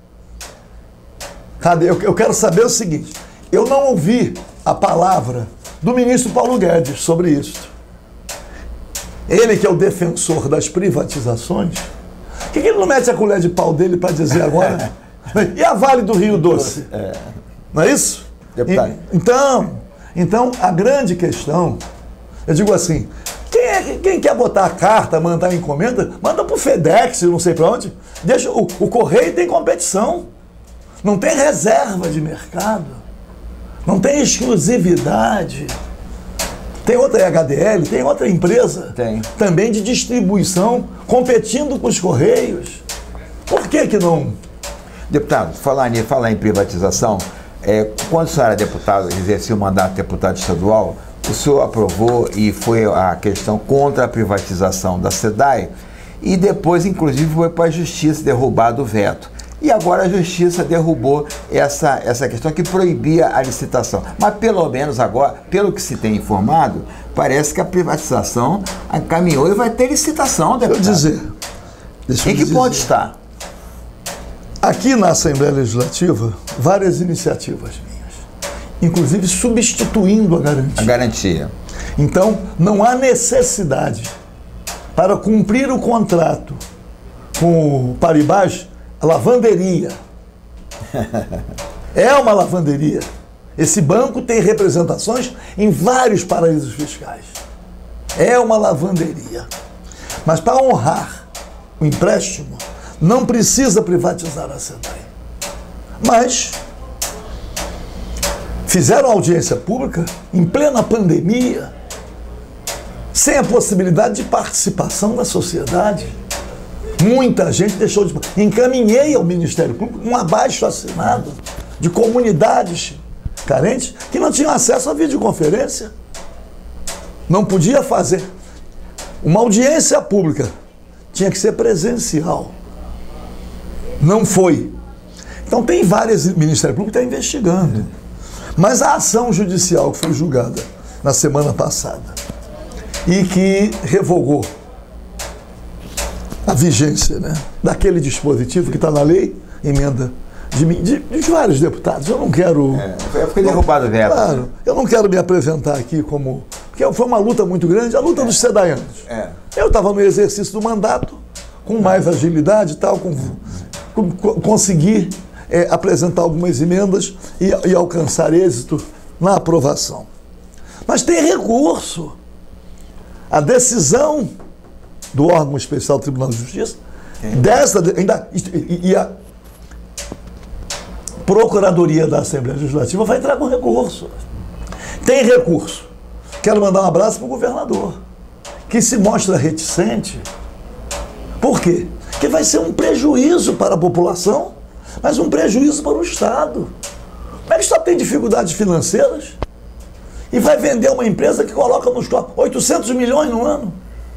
Speaker 7: Cadê? Eu quero saber o seguinte. Eu não ouvi a palavra do ministro Paulo Guedes sobre isso. Ele que é o defensor das privatizações, por que ele não mete a colher de pau dele para dizer agora? E a Vale do Rio Doce? Não é isso?
Speaker 1: Deputado.
Speaker 7: Então, a grande questão, eu digo assim, quem quer botar a carta, mandar a encomenda, manda para o FedEx, não sei para onde. Deixa, o Correio tem competição. Não tem reserva de mercado. Não tem exclusividade. Tem outra HDL, tem outra empresa também de distribuição competindo com os Correios. Por que não?
Speaker 1: Deputado, falar em privatização, quando o senhor era deputado, exercia o mandato de deputado estadual, o senhor aprovou e foi a questão contra a privatização da SEDAI e depois, inclusive, foi para a Justiça derrubado o veto. E agora a Justiça derrubou essa questão que proibia a licitação. Mas pelo menos agora, pelo que se tem informado, parece que a privatização caminhou e vai ter licitação, deputado.
Speaker 7: Deixa eu
Speaker 1: dizer. Em que ponto está?
Speaker 7: Aqui na Assembleia Legislativa, várias iniciativas minhas, inclusive substituindo a garantia.
Speaker 1: A garantia.
Speaker 7: Então, não há necessidade para cumprir o contrato com o Paribas, a lavanderia. É uma lavanderia. Esse banco tem representações em vários paraísos fiscais. É uma lavanderia. Mas para honrar o empréstimo, não precisa privatizar a SEDAI. Mas fizeram audiência pública em plena pandemia, sem a possibilidade de participação da sociedade. Muita gente deixou de... Encaminhei ao Ministério Público um abaixo-assinado de comunidades carentes que não tinham acesso à videoconferência. Não podia fazer. Uma audiência pública tinha que ser presencial. Não foi. Então tem várias... O Ministério Público está investigando. Mas a ação judicial que foi julgada na semana passada e que revogou a vigência, né, daquele dispositivo que está na lei, emenda de vários deputados. Eu não quero...
Speaker 1: Foi derrubado o veto.
Speaker 7: Claro, eu não quero me apresentar aqui como... Porque foi uma luta muito grande, a luta dos sedaianos. Eu estava no exercício do mandato, com mais agilidade e tal, consegui apresentar algumas emendas e alcançar êxito na aprovação. Mas tem recurso. A decisão do órgão especial do Tribunal de Justiça, e a Procuradoria da Assembleia Legislativa vai entrar com recurso. Tem recurso. Quero mandar um abraço para o governador, que se mostra reticente. Por quê? Porque vai ser um prejuízo para a população, mas um prejuízo para o Estado. Como é que o Estado tem dificuldades financeiras e vai vender uma empresa que coloca nos cofres 800 milhões no ano?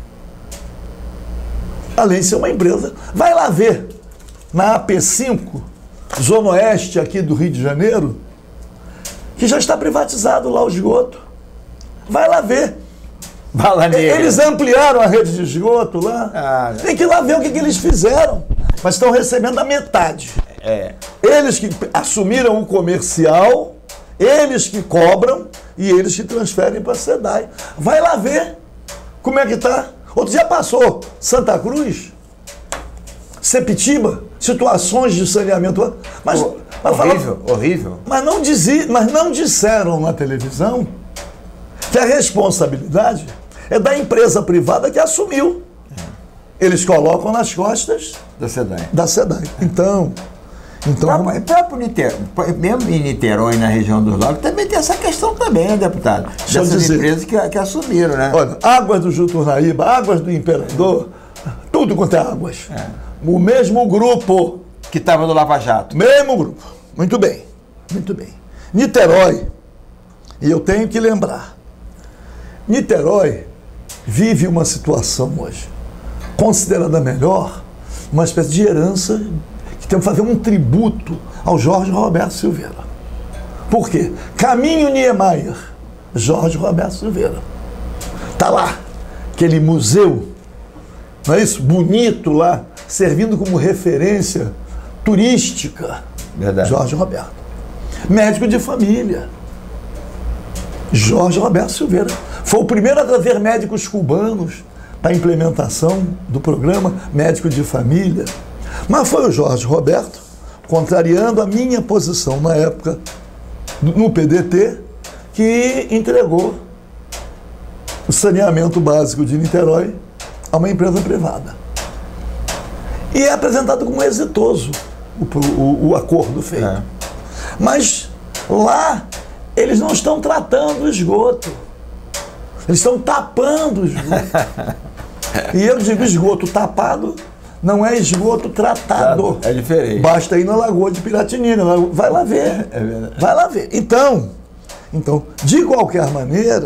Speaker 7: Além de ser uma empresa. Vai lá ver, na AP5, Zona Oeste aqui do Rio de Janeiro, que já está privatizado lá o esgoto. Vai lá ver. Eles ampliaram a rede de esgoto lá. Tem que ir lá ver o que eles fizeram. Mas estão recebendo a metade. Eles que assumiram o comercial, eles que cobram e eles que transferem para a SEDAI. Vai lá ver como é que está. Outro dia passou Santa Cruz, Sepitiba, situações de saneamento. Mas
Speaker 1: horrível.
Speaker 7: Mas não disseram na televisão que a responsabilidade é da empresa privada que assumiu. Eles colocam nas costas da SEDAI. Então
Speaker 1: próprio mesmo em Niterói, na região dos lagos, também tem essa questão também, deputado. Dessas empresas que assumiram, né?
Speaker 7: Olha, Águas do Juturnaíba, Águas do Imperador, tudo quanto é águas. O mesmo grupo.
Speaker 1: Que estava no Lava Jato.
Speaker 7: Mesmo grupo. Muito bem, muito bem. Niterói, e eu tenho que lembrar, Niterói vive uma situação hoje considerada melhor, uma espécie de herança que tem que fazer um tributo ao Jorge Roberto Silveira. Por quê? Caminho Niemeyer, Jorge Roberto Silveira. Está lá, aquele museu, não é isso? Bonito lá, servindo como referência turística.
Speaker 1: Verdade.
Speaker 7: Jorge Roberto. Médico de família. Jorge Roberto Silveira. Foi o primeiro a trazer médicos cubanos para a implementação do programa Médico de Família. Mas foi o Jorge Roberto, contrariando a minha posição na época no PDT, que entregou o saneamento básico de Niterói a uma empresa privada. E é apresentado como exitoso o acordo feito. É. Mas lá eles não estão tratando o esgoto. Eles estão tapando o esgoto. E eu digo, esgoto tapado não é esgoto tratado.
Speaker 1: É diferente.
Speaker 7: Basta ir na Lagoa de Piratinina. Vai lá ver. É verdade. Vai lá ver. Então, de qualquer maneira,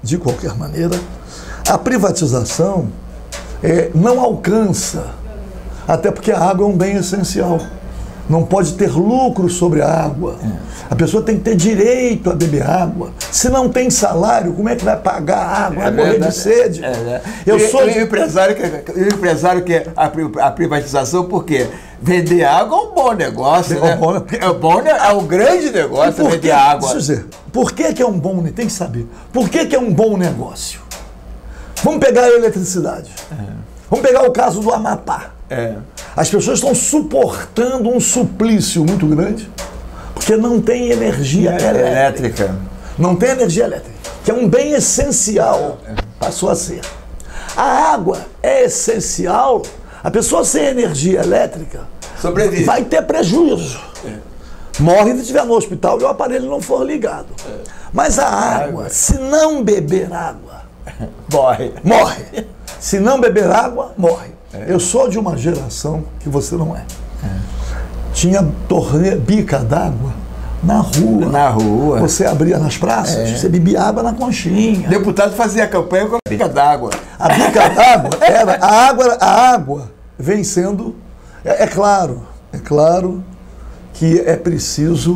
Speaker 7: a privatização não alcança, até porque a água é um bem essencial. Não pode ter lucro sobre a água. A pessoa tem que ter direito a beber água. Se não tem salário, como é que vai pagar a água? Vai morrer de sede.
Speaker 1: O empresário quer a privatização porque vender água é um bom negócio, né? É um grande negócio vender água.
Speaker 7: Deixa eu dizer, por que é um bom negócio? Tem que saber. Por que é um bom negócio? Vamos pegar a eletricidade. Vamos pegar o caso do Amapá. As pessoas estão suportando um suplício muito grande porque não tem energia elétrica. Não tem energia elétrica, que é um bem essencial, passou a ser. A água é essencial. A pessoa sem energia elétrica sobrevive, vai ter prejuízo. Morre se estiver no hospital e o aparelho não for ligado. Mas a água, se não beber água, morre. Se não beber água, morre. Eu sou de uma geração que você não é. Tinha bica d'água na rua. Você abria nas praças, você bebia água na conchinha.
Speaker 1: O deputado fazia campanha com a bica d'água.
Speaker 7: A bica d'água era... A água vem sendo... É claro que é preciso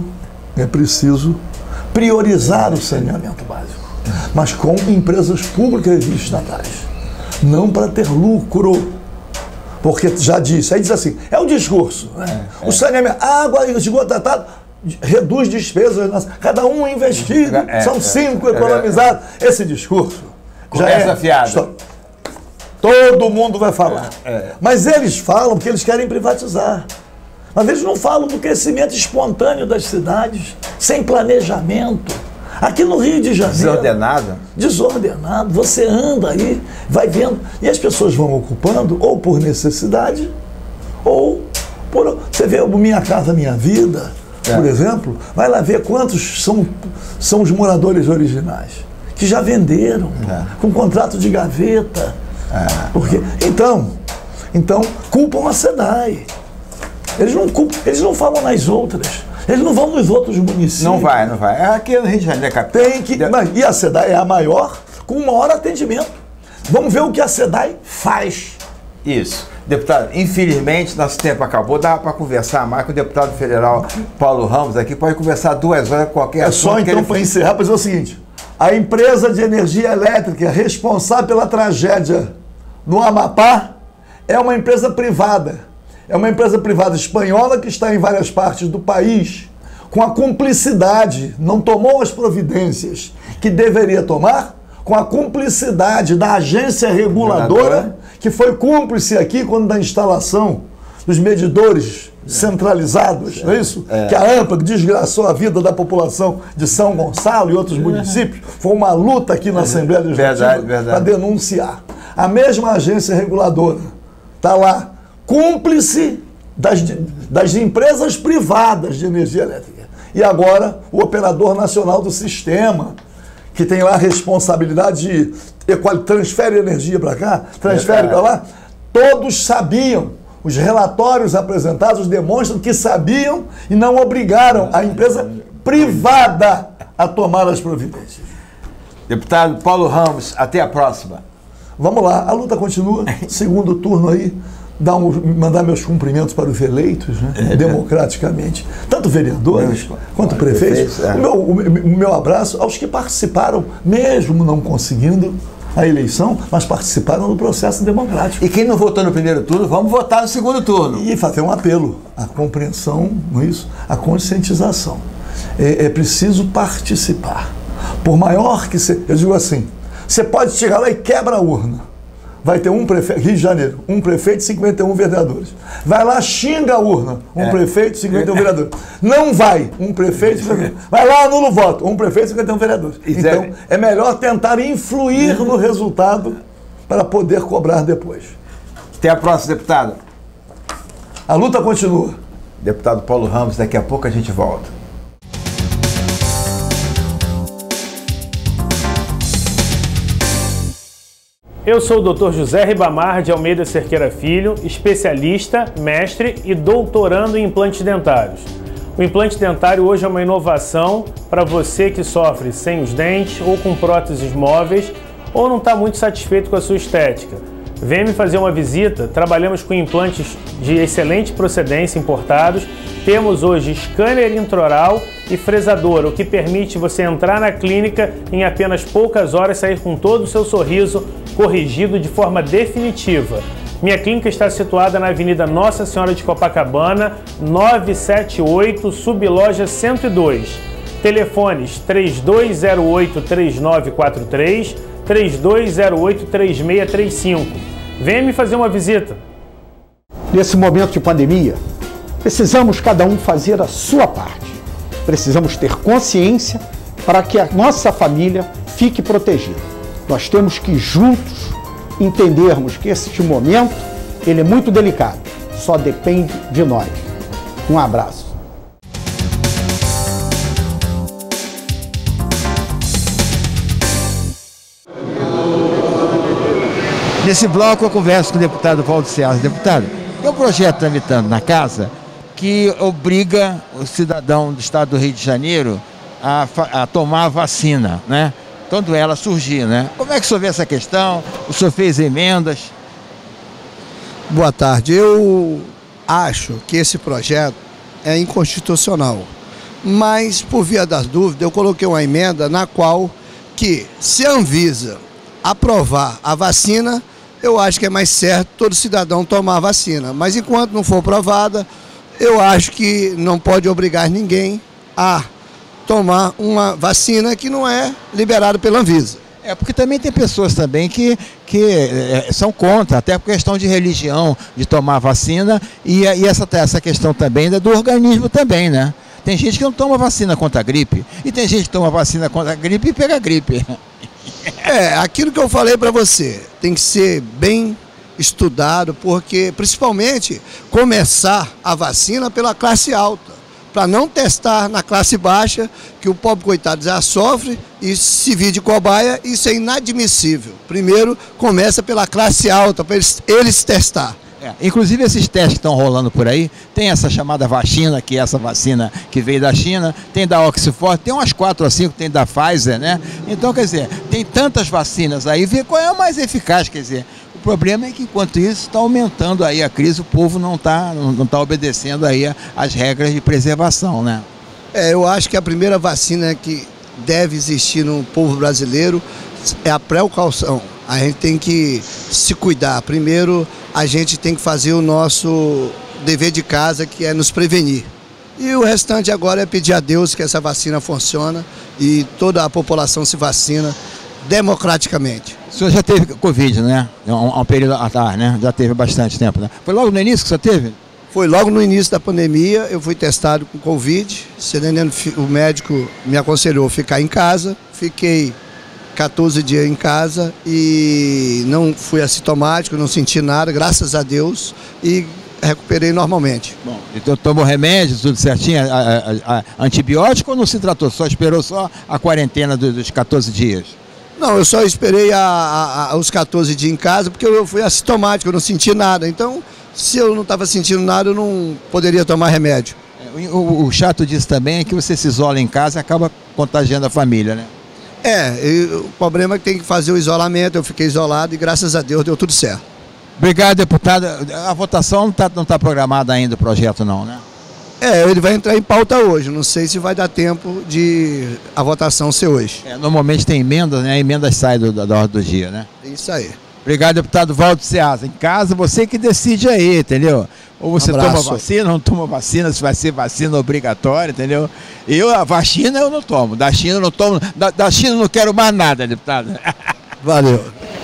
Speaker 7: priorizar o saneamento básico, mas com empresas públicas e estatais. Não para ter lucro. Porque já disse, aí diz assim, é o discurso. O saneamento, água e esgoto tratado reduz despesas, cada um investido, são 5 economizados. Esse discurso já é fiado. Todo mundo vai falar. Mas eles falam porque eles querem privatizar. Mas eles não falam do crescimento espontâneo das cidades, sem planejamento. Aqui no Rio de Janeiro... Desordenado. Você anda aí, vai vendo. E as pessoas vão ocupando ou por necessidade, ou por... Você vê o Minha Casa Minha Vida, por exemplo, vai lá ver quantos são os moradores originais, que já venderam, com contrato de gaveta. Porque, então, culpam a SEDAI. Eles não falam nas outras. Eles não vão nos outros municípios.
Speaker 1: Não vai. Aqui no Rio de Janeiro, capital.
Speaker 7: E a SEDAI é a maior, com maior atendimento. Vamos ver o que a SEDAI faz.
Speaker 1: Isso. Deputado, infelizmente, nosso tempo acabou. Dá para conversar mais com o deputado federal Paulo Ramos aqui. Pode conversar 2 horas com qualquer assunto.
Speaker 7: Só então, para encerrar, para dizer o seguinte. A empresa de energia elétrica responsável pela tragédia no Amapá é uma empresa privada. É uma empresa privada espanhola que está em várias partes do país com a cumplicidade, não tomou as providências que deveria tomar, com a cumplicidade da agência reguladora, que foi cúmplice aqui quando da instalação dos medidores centralizados, não é isso? Que a AMPA desgraçou a vida da população de São Gonçalo e outros municípios. Foi uma luta aqui na Assembleia Legislativa para denunciar. A mesma agência reguladora está lá, cúmplice das empresas privadas de energia elétrica. E agora o operador nacional do sistema, que tem lá a responsabilidade de transfere energia para cá, transfere para lá, todos sabiam. Os relatórios apresentados demonstram que sabiam e não obrigaram a empresa privada a tomar as providências.
Speaker 1: Deputado Paulo Ramos, até a próxima.
Speaker 7: Vamos lá, a luta continua, segundo turno aí, mandar meus cumprimentos para os eleitos, né, democraticamente, tanto vereadores quanto prefeitos. O meu abraço aos que participaram, mesmo não conseguindo a eleição, mas participaram do processo democrático.
Speaker 1: E quem não votou no primeiro turno, vamos votar no segundo turno.
Speaker 7: E fazer um apelo à compreensão, não é isso? À conscientização. É preciso participar. Por maior que seja, eu digo assim, você pode chegar lá e quebra a urna. Vai ter um prefeito, Rio de Janeiro, um prefeito e 51 vereadores. Vai lá, xinga a urna, prefeito e 51 vereadores. Não vai, um prefeito e 51. Vai lá, anula o voto, um prefeito e 51 vereadores. Então, é melhor tentar influir no resultado para poder cobrar depois.
Speaker 1: Até a próxima, deputado.
Speaker 7: A luta continua.
Speaker 1: Deputado Paulo Ramos, daqui a pouco a gente volta.
Speaker 3: Eu sou o Dr. José Ribamar de Almeida Cerqueira Filho, especialista, mestre e doutorando em implantes dentários. O implante dentário hoje é uma inovação para você que sofre sem os dentes ou com próteses móveis ou não está muito satisfeito com a sua estética. Venha me fazer uma visita, trabalhamos com implantes de excelente procedência importados, temos hoje scanner intraoral e fresadora, o que permite você entrar na clínica em apenas poucas horas e sair com todo o seu sorriso corrigido de forma definitiva. Minha clínica está situada na Avenida Nossa Senhora de Copacabana, 978, Subloja 102. Telefones 3208-3943, 3208-3635. Venha me fazer uma visita.
Speaker 4: Nesse momento de pandemia, precisamos cada um fazer a sua parte. Precisamos ter consciência para que a nossa família fique protegida. Nós temos que juntos entendermos que este momento ele é muito delicado, só depende de nós. Um abraço.
Speaker 1: Nesse bloco eu converso com o deputado Paulo Ceará. Deputado, tem um projeto tramitando na casa que obriga o cidadão do estado do Rio de Janeiro a tomar a vacina, né? Quando ela surgir, né? Como é que o senhor vê essa questão? O senhor fez emendas?
Speaker 8: Boa tarde. Eu acho que esse projeto é inconstitucional, mas por via das dúvidas eu coloquei uma emenda na qual que se a Anvisa aprovar a vacina, eu acho que é mais certo todo cidadão tomar a vacina, mas enquanto não for aprovada, eu acho que não pode obrigar ninguém a tomar uma vacina que não é liberada pela Anvisa.
Speaker 1: Porque também tem pessoas também que são contra, até por questão de religião, de tomar vacina, e essa questão também do organismo também, né? Tem gente que não toma vacina contra a gripe, e tem gente que toma vacina contra a gripe e pega a gripe.
Speaker 8: Aquilo que eu falei para você, tem que ser bem estudado, porque principalmente começar a vacina pela classe alta, para não testar na classe baixa, que o pobre coitado já sofre e se vir de cobaia, isso é inadmissível. Primeiro, começa pela classe alta, para eles testar.
Speaker 1: Inclusive esses testes que estão rolando por aí, tem essa chamada vacina, que é essa vacina que veio da China, tem da Oxford, tem umas 4 ou 5, tem da Pfizer, né? Então, quer dizer, tem tantas vacinas aí, vê qual é a mais eficaz, quer dizer. O problema é que, enquanto isso, está aumentando aí a crise, o povo não tá obedecendo aí as regras de preservação, né?
Speaker 8: Eu acho que a primeira vacina que deve existir no povo brasileiro é a precaução. A gente tem que se cuidar. Primeiro, a gente tem que fazer o nosso dever de casa, que é nos prevenir. E o restante agora é pedir a Deus que essa vacina funcione e toda a população se vacina democraticamente.
Speaker 1: O senhor já teve Covid, né? Um período atrás, né? Já teve bastante tempo, né? Foi logo no início que o senhor teve?
Speaker 8: Foi logo no início da pandemia, eu fui testado com Covid, o médico me aconselhou ficar em casa, fiquei 14 dias em casa e não fui assintomático, não senti nada, graças a Deus, e recuperei normalmente.
Speaker 1: Bom, então tomou remédio, tudo certinho, antibiótico ou não se tratou? Só esperou só a quarentena dos 14 dias?
Speaker 8: Não, eu só esperei os 14 dias em casa porque eu fui assintomático, eu não senti nada. Então, se eu não estava sentindo nada, eu não poderia tomar remédio.
Speaker 1: O chato disso também é que você se isola em casa e acaba contagiando a família, né?
Speaker 8: O problema é que tem que fazer o isolamento, eu fiquei isolado e graças a Deus deu tudo certo.
Speaker 1: Obrigado, deputado. A votação não tá programada ainda, o projeto não, né?
Speaker 8: Ele vai entrar em pauta hoje, não sei se vai dar tempo de a votação ser hoje.
Speaker 1: Normalmente tem emendas, né? A emenda sai da ordem do dia, né?
Speaker 8: Isso aí.
Speaker 1: Obrigado, deputado Valdo Ceasa. Em casa, você que decide aí, entendeu? Ou você toma vacina, não toma vacina, se vai ser vacina obrigatória, entendeu? A vacina eu não tomo, da China eu não tomo, da China eu não quero mais nada, deputado.
Speaker 8: Valeu.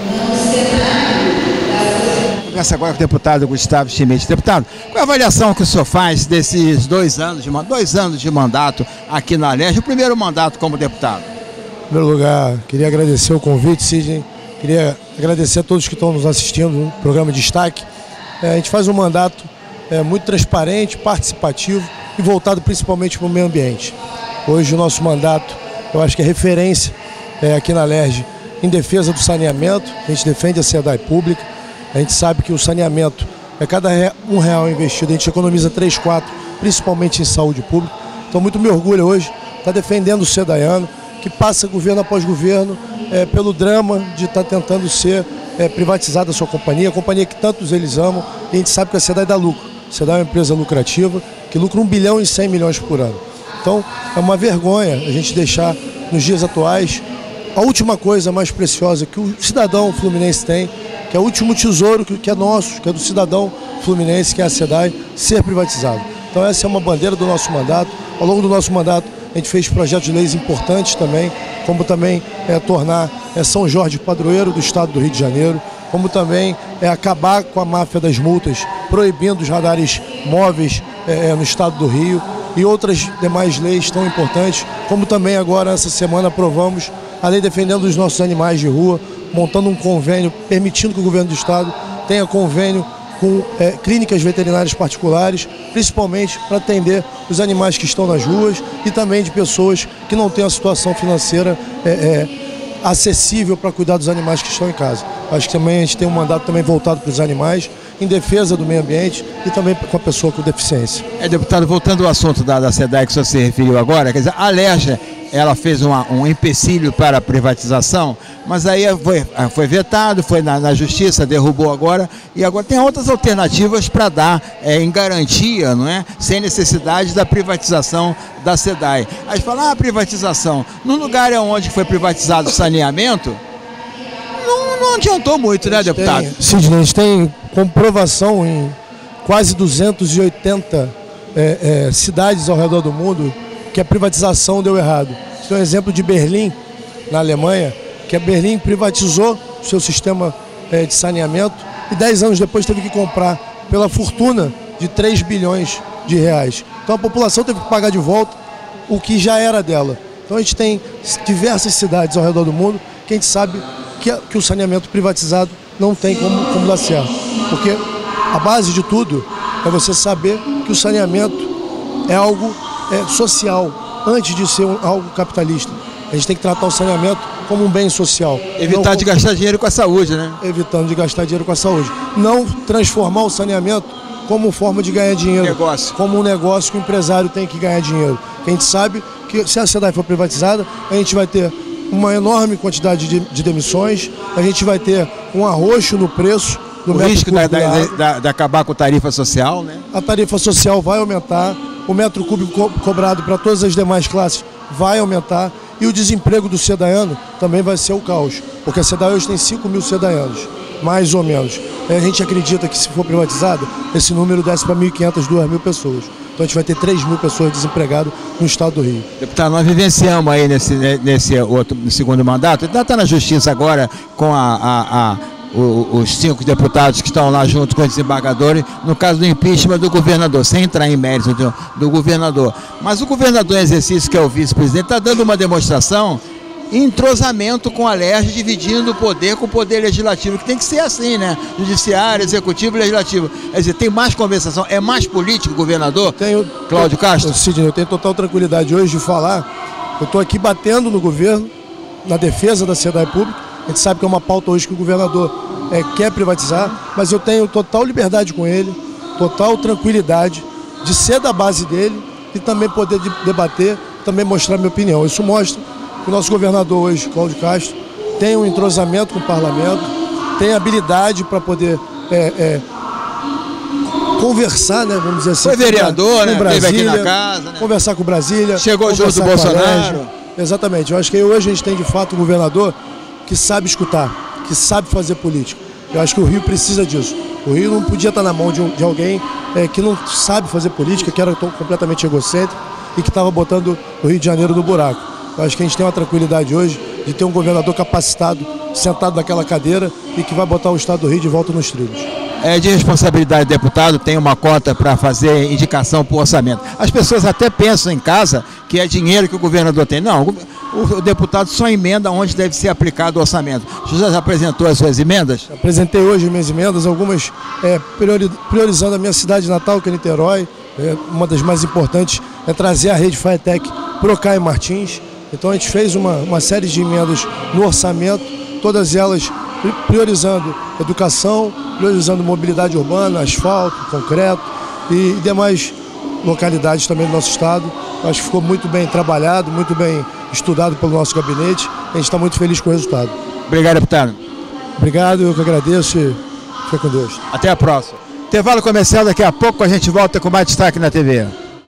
Speaker 1: Conversa agora com o deputado Gustavo Schmidt. Deputado, qual é a avaliação que o senhor faz desses 2 anos de mandato aqui na Alerj, o primeiro mandato como deputado?
Speaker 9: Em primeiro lugar, queria agradecer o convite, Sidney. Queria agradecer a todos que estão nos assistindo no programa Destaque. A gente faz um mandato muito transparente, participativo e voltado principalmente para o meio ambiente. Hoje o nosso mandato, eu acho que é referência aqui na Alerj em defesa do saneamento. A gente defende a SEDAI pública. A gente sabe que o saneamento, cada R$1 investido, a gente economiza 3, 4, principalmente em saúde pública. Então muito me orgulho hoje estar defendendo o SEDAIano, que passa governo após governo pelo drama de estar tentando ser privatizada a sua companhia, a companhia que tantos eles amam, e a gente sabe que a SEDAI dá lucro. A SEDAI é uma empresa lucrativa, que lucra 1 bilhão e 100 milhões por ano. Então é uma vergonha a gente deixar nos dias atuais a última coisa mais preciosa que o cidadão fluminense tem, que é o último tesouro que é nosso, que é do cidadão fluminense, que é a SEDAI, ser privatizado. Então essa é uma bandeira do nosso mandato. Ao longo do nosso mandato a gente fez projetos de leis importantes também, como também tornar São Jorge padroeiro do estado do Rio de Janeiro, como também acabar com a máfia das multas, proibindo os radares móveis no estado do Rio, e outras demais leis tão importantes, como também agora essa semana aprovamos a lei defendendo os nossos animais de rua, montando um convênio, permitindo que o governo do estado tenha convênio com clínicas veterinárias particulares, principalmente para atender os animais que estão nas ruas e também de pessoas que não têm a situação financeira acessível para cuidar dos animais que estão em casa. Acho que também a gente tem um mandato também voltado para os animais, em defesa do meio ambiente e também com a pessoa com deficiência.
Speaker 1: Deputado, voltando ao assunto da SEDAI que você se referiu agora, quer dizer, a Alerj, ela fez um empecilho para a privatização, mas aí foi vetado, foi na justiça, derrubou agora, e agora tem outras alternativas para dar em garantia, não é? Sem necessidade da privatização da SEDAI. Aí fala, privatização, no lugar onde foi privatizado o saneamento, não adiantou muito, né, deputado?
Speaker 9: Sidney, a gente tem comprovação em quase 280 cidades ao redor do mundo que a privatização deu errado. Tem um exemplo de Berlim, na Alemanha, que a Berlim privatizou o seu sistema de saneamento e 10 anos depois teve que comprar pela fortuna de 3 bilhões de reais. Então a população teve que pagar de volta o que já era dela. Então a gente tem diversas cidades ao redor do mundo que a gente sabe que o saneamento privatizado não tem como dar certo. Porque a base de tudo é você saber que o saneamento é algo social, antes de ser algo capitalista. A gente tem que tratar o saneamento como um bem social.
Speaker 1: Evitar de gastar dinheiro com a saúde, né?
Speaker 9: Evitando de gastar dinheiro com a saúde. Não transformar o saneamento como forma de ganhar dinheiro.
Speaker 1: Negócio.
Speaker 9: Como um negócio que o empresário tem que ganhar dinheiro. A gente sabe que se a SEDAI for privatizada, a gente vai ter uma enorme quantidade de demissões, a gente vai ter um arroxo no preço do metro
Speaker 1: risco
Speaker 9: cúbico
Speaker 1: de acabar com a tarifa social, né?
Speaker 9: A tarifa social vai aumentar, o metro cúbico cobrado para todas as demais classes vai aumentar e o desemprego do SEDAIano também vai ser o caos, porque a SEDAI hoje tem 5 mil SEDAIanos, mais ou menos. A gente acredita que se for privatizada, esse número desce para 1.500, 2.000 pessoas. Então a gente vai ter 3 mil pessoas desempregadas no estado do Rio.
Speaker 1: Deputado, nós vivenciamos aí nesse segundo mandato, ainda está na justiça agora com os 5 deputados que estão lá junto com os desembargadores, no caso do impeachment do governador, sem entrar em mérito do governador. Mas o governador em exercício, que é o vice-presidente, está dando uma demonstração em entrosamento com a Alerj, dividindo o poder com o poder legislativo, que tem que ser assim, né? Judiciário, executivo e legislativo. Quer dizer, tem mais conversação, é mais político o governador, Cláudio Castro?
Speaker 9: Sidney, eu tenho total tranquilidade hoje de falar. Eu estou aqui batendo no governo, na defesa da SEDAI pública. A gente sabe que é uma pauta hoje que o governador quer privatizar, mas eu tenho total liberdade com ele, total tranquilidade de ser da base dele e também poder debater, também mostrar minha opinião. Isso mostra que o nosso governador hoje, Cláudio Castro, tem um entrosamento com o parlamento, tem habilidade para poder conversar, né, vamos dizer assim.
Speaker 1: Foi vereador, né?
Speaker 9: Brasília,
Speaker 1: Esteve aqui na casa, né?
Speaker 9: Conversar com Brasília.
Speaker 1: Chegou junto do Bolsonaro.
Speaker 9: Exatamente. Eu acho que hoje a gente tem de fato um governador que sabe escutar, que sabe fazer política. Eu acho que o Rio precisa disso. O Rio não podia estar na mão de alguém que não sabe fazer política, que era completamente egocêntrico e que estava botando o Rio de Janeiro no buraco. Eu acho que a gente tem uma tranquilidade hoje de ter um governador capacitado, sentado naquela cadeira e que vai botar o estado do Rio de volta nos trilhos.
Speaker 1: É de responsabilidade do deputado, tem uma cota para fazer indicação por orçamento. As pessoas até pensam em casa que é dinheiro que o governador tem. Não, o deputado só emenda onde deve ser aplicado o orçamento. Você já apresentou as suas emendas?
Speaker 9: Apresentei hoje minhas emendas, algumas priorizando a minha cidade natal, que é Niterói. Uma das mais importantes é trazer a rede Firetech para o Caio Martins. Então a gente fez uma série de emendas no orçamento, todas elas priorizando educação, priorizando mobilidade urbana, asfalto, concreto e demais localidades também do nosso estado. Acho que ficou muito bem trabalhado, muito bem estudado pelo nosso gabinete. A gente está muito feliz com o resultado.
Speaker 1: Obrigado, deputado.
Speaker 9: Obrigado, eu que agradeço e fica com Deus.
Speaker 1: Até a próxima. Intervalo comercial, daqui a pouco a gente volta com mais destaque na TV.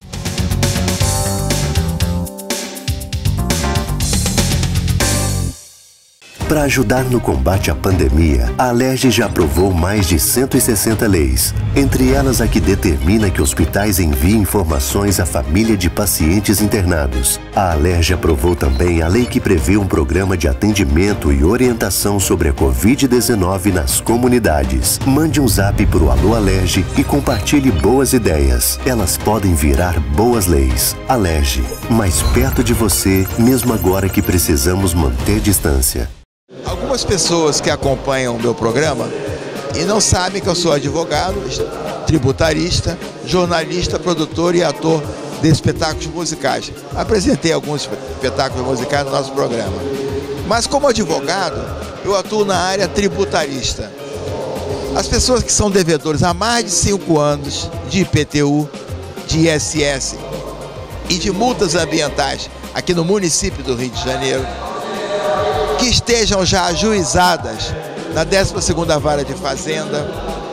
Speaker 2: Para ajudar no combate à pandemia, a Alerj já aprovou mais de 160 leis. Entre elas, a que determina que hospitais enviem informações à família de pacientes internados. A Alerj aprovou também a lei que prevê um programa de atendimento e orientação sobre a Covid-19 nas comunidades. Mande um zap para o Alô Alerj e compartilhe boas ideias. Elas podem virar boas leis. Alerj, mais perto de você, mesmo agora que precisamos manter distância.
Speaker 1: Algumas pessoas que acompanham o meu programa e não sabem que eu sou advogado, tributarista, jornalista, produtor e ator de espetáculos musicais. Apresentei alguns espetáculos musicais no nosso programa. Mas como advogado, eu atuo na área tributarista. As pessoas que são devedores há mais de 5 anos de IPTU, de ISS e de multas ambientais aqui no município do Rio de Janeiro, que estejam já ajuizadas na 12ª Vara de Fazenda.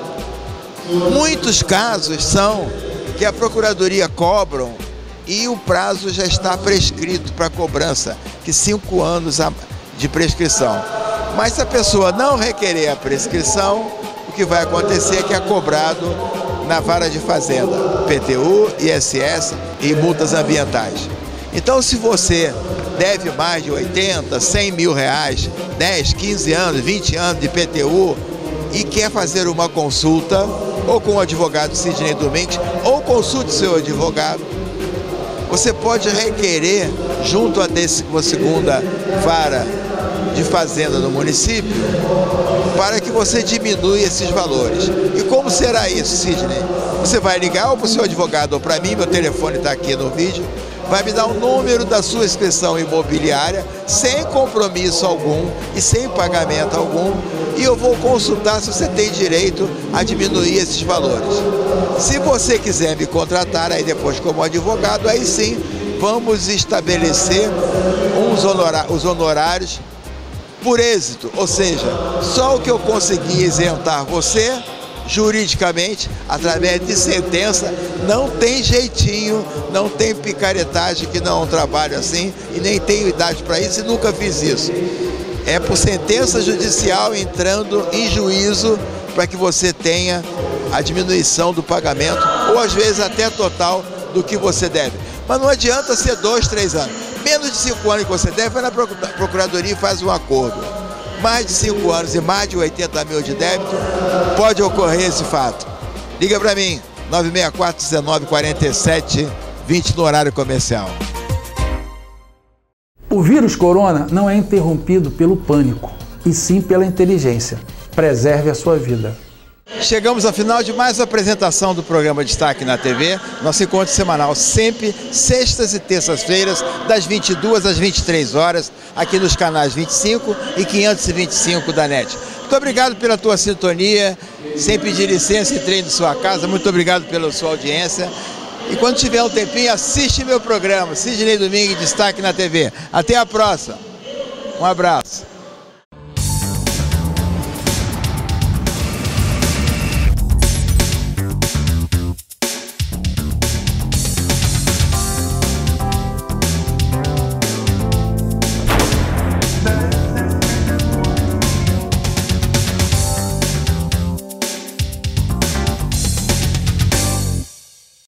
Speaker 1: Muitos casos são que a Procuradoria cobram e o prazo já está prescrito para cobrança, que 5 anos de prescrição. Mas se a pessoa não requerer a prescrição, o que vai acontecer é que é cobrado na Vara de Fazenda, IPTU, ISS e multas ambientais. Então, se você deve mais de 80, 100 mil reais, 10, 15 anos, 20 anos de IPTU e quer fazer uma consulta, ou com o advogado Sidney Domingues, ou consulte seu advogado, você pode requerer, junto à 12ª Vara de Fazenda do município, para que você diminua esses valores. E como será isso, Sidney? Você vai ligar ou para o seu advogado ou para mim, meu telefone está aqui no vídeo, vai me dar o número da sua inscrição imobiliária, sem compromisso algum e sem pagamento algum, e eu vou consultar se você tem direito a diminuir esses valores. Se você quiser me contratar aí depois como advogado, aí sim vamos estabelecer os honorários por êxito, ou seja, só o que eu conseguir isentar você juridicamente, através de sentença, não tem jeitinho, não tem picaretagem, que não é um trabalho assim, e nem tenho idade para isso e nunca fiz isso. É por sentença judicial entrando em juízo para que você tenha a diminuição do pagamento, ou às vezes até total do que você deve. Mas não adianta ser 2, 3 anos. Menos de 5 anos que você deve, vai na Procuradoria e faz um acordo. Mais de 5 anos e mais de 80 mil de débito, pode ocorrer esse fato. Liga para mim, 964-19-47-20 no horário comercial.
Speaker 6: O vírus corona não é interrompido pelo pânico, e sim pela inteligência. Preserve a sua vida.
Speaker 1: Chegamos ao final de mais uma apresentação do programa Destaque na TV, nosso encontro semanal, sempre sextas e terças-feiras, das 22 às 23 horas, aqui nos canais 25 e 525 da NET. Muito obrigado pela tua sintonia, sem pedir licença, entrei em sua casa, muito obrigado pela sua audiência E quando tiver um tempinho, assiste meu programa. Sidney Domingues, Destaque na TV. Até a próxima. Um abraço.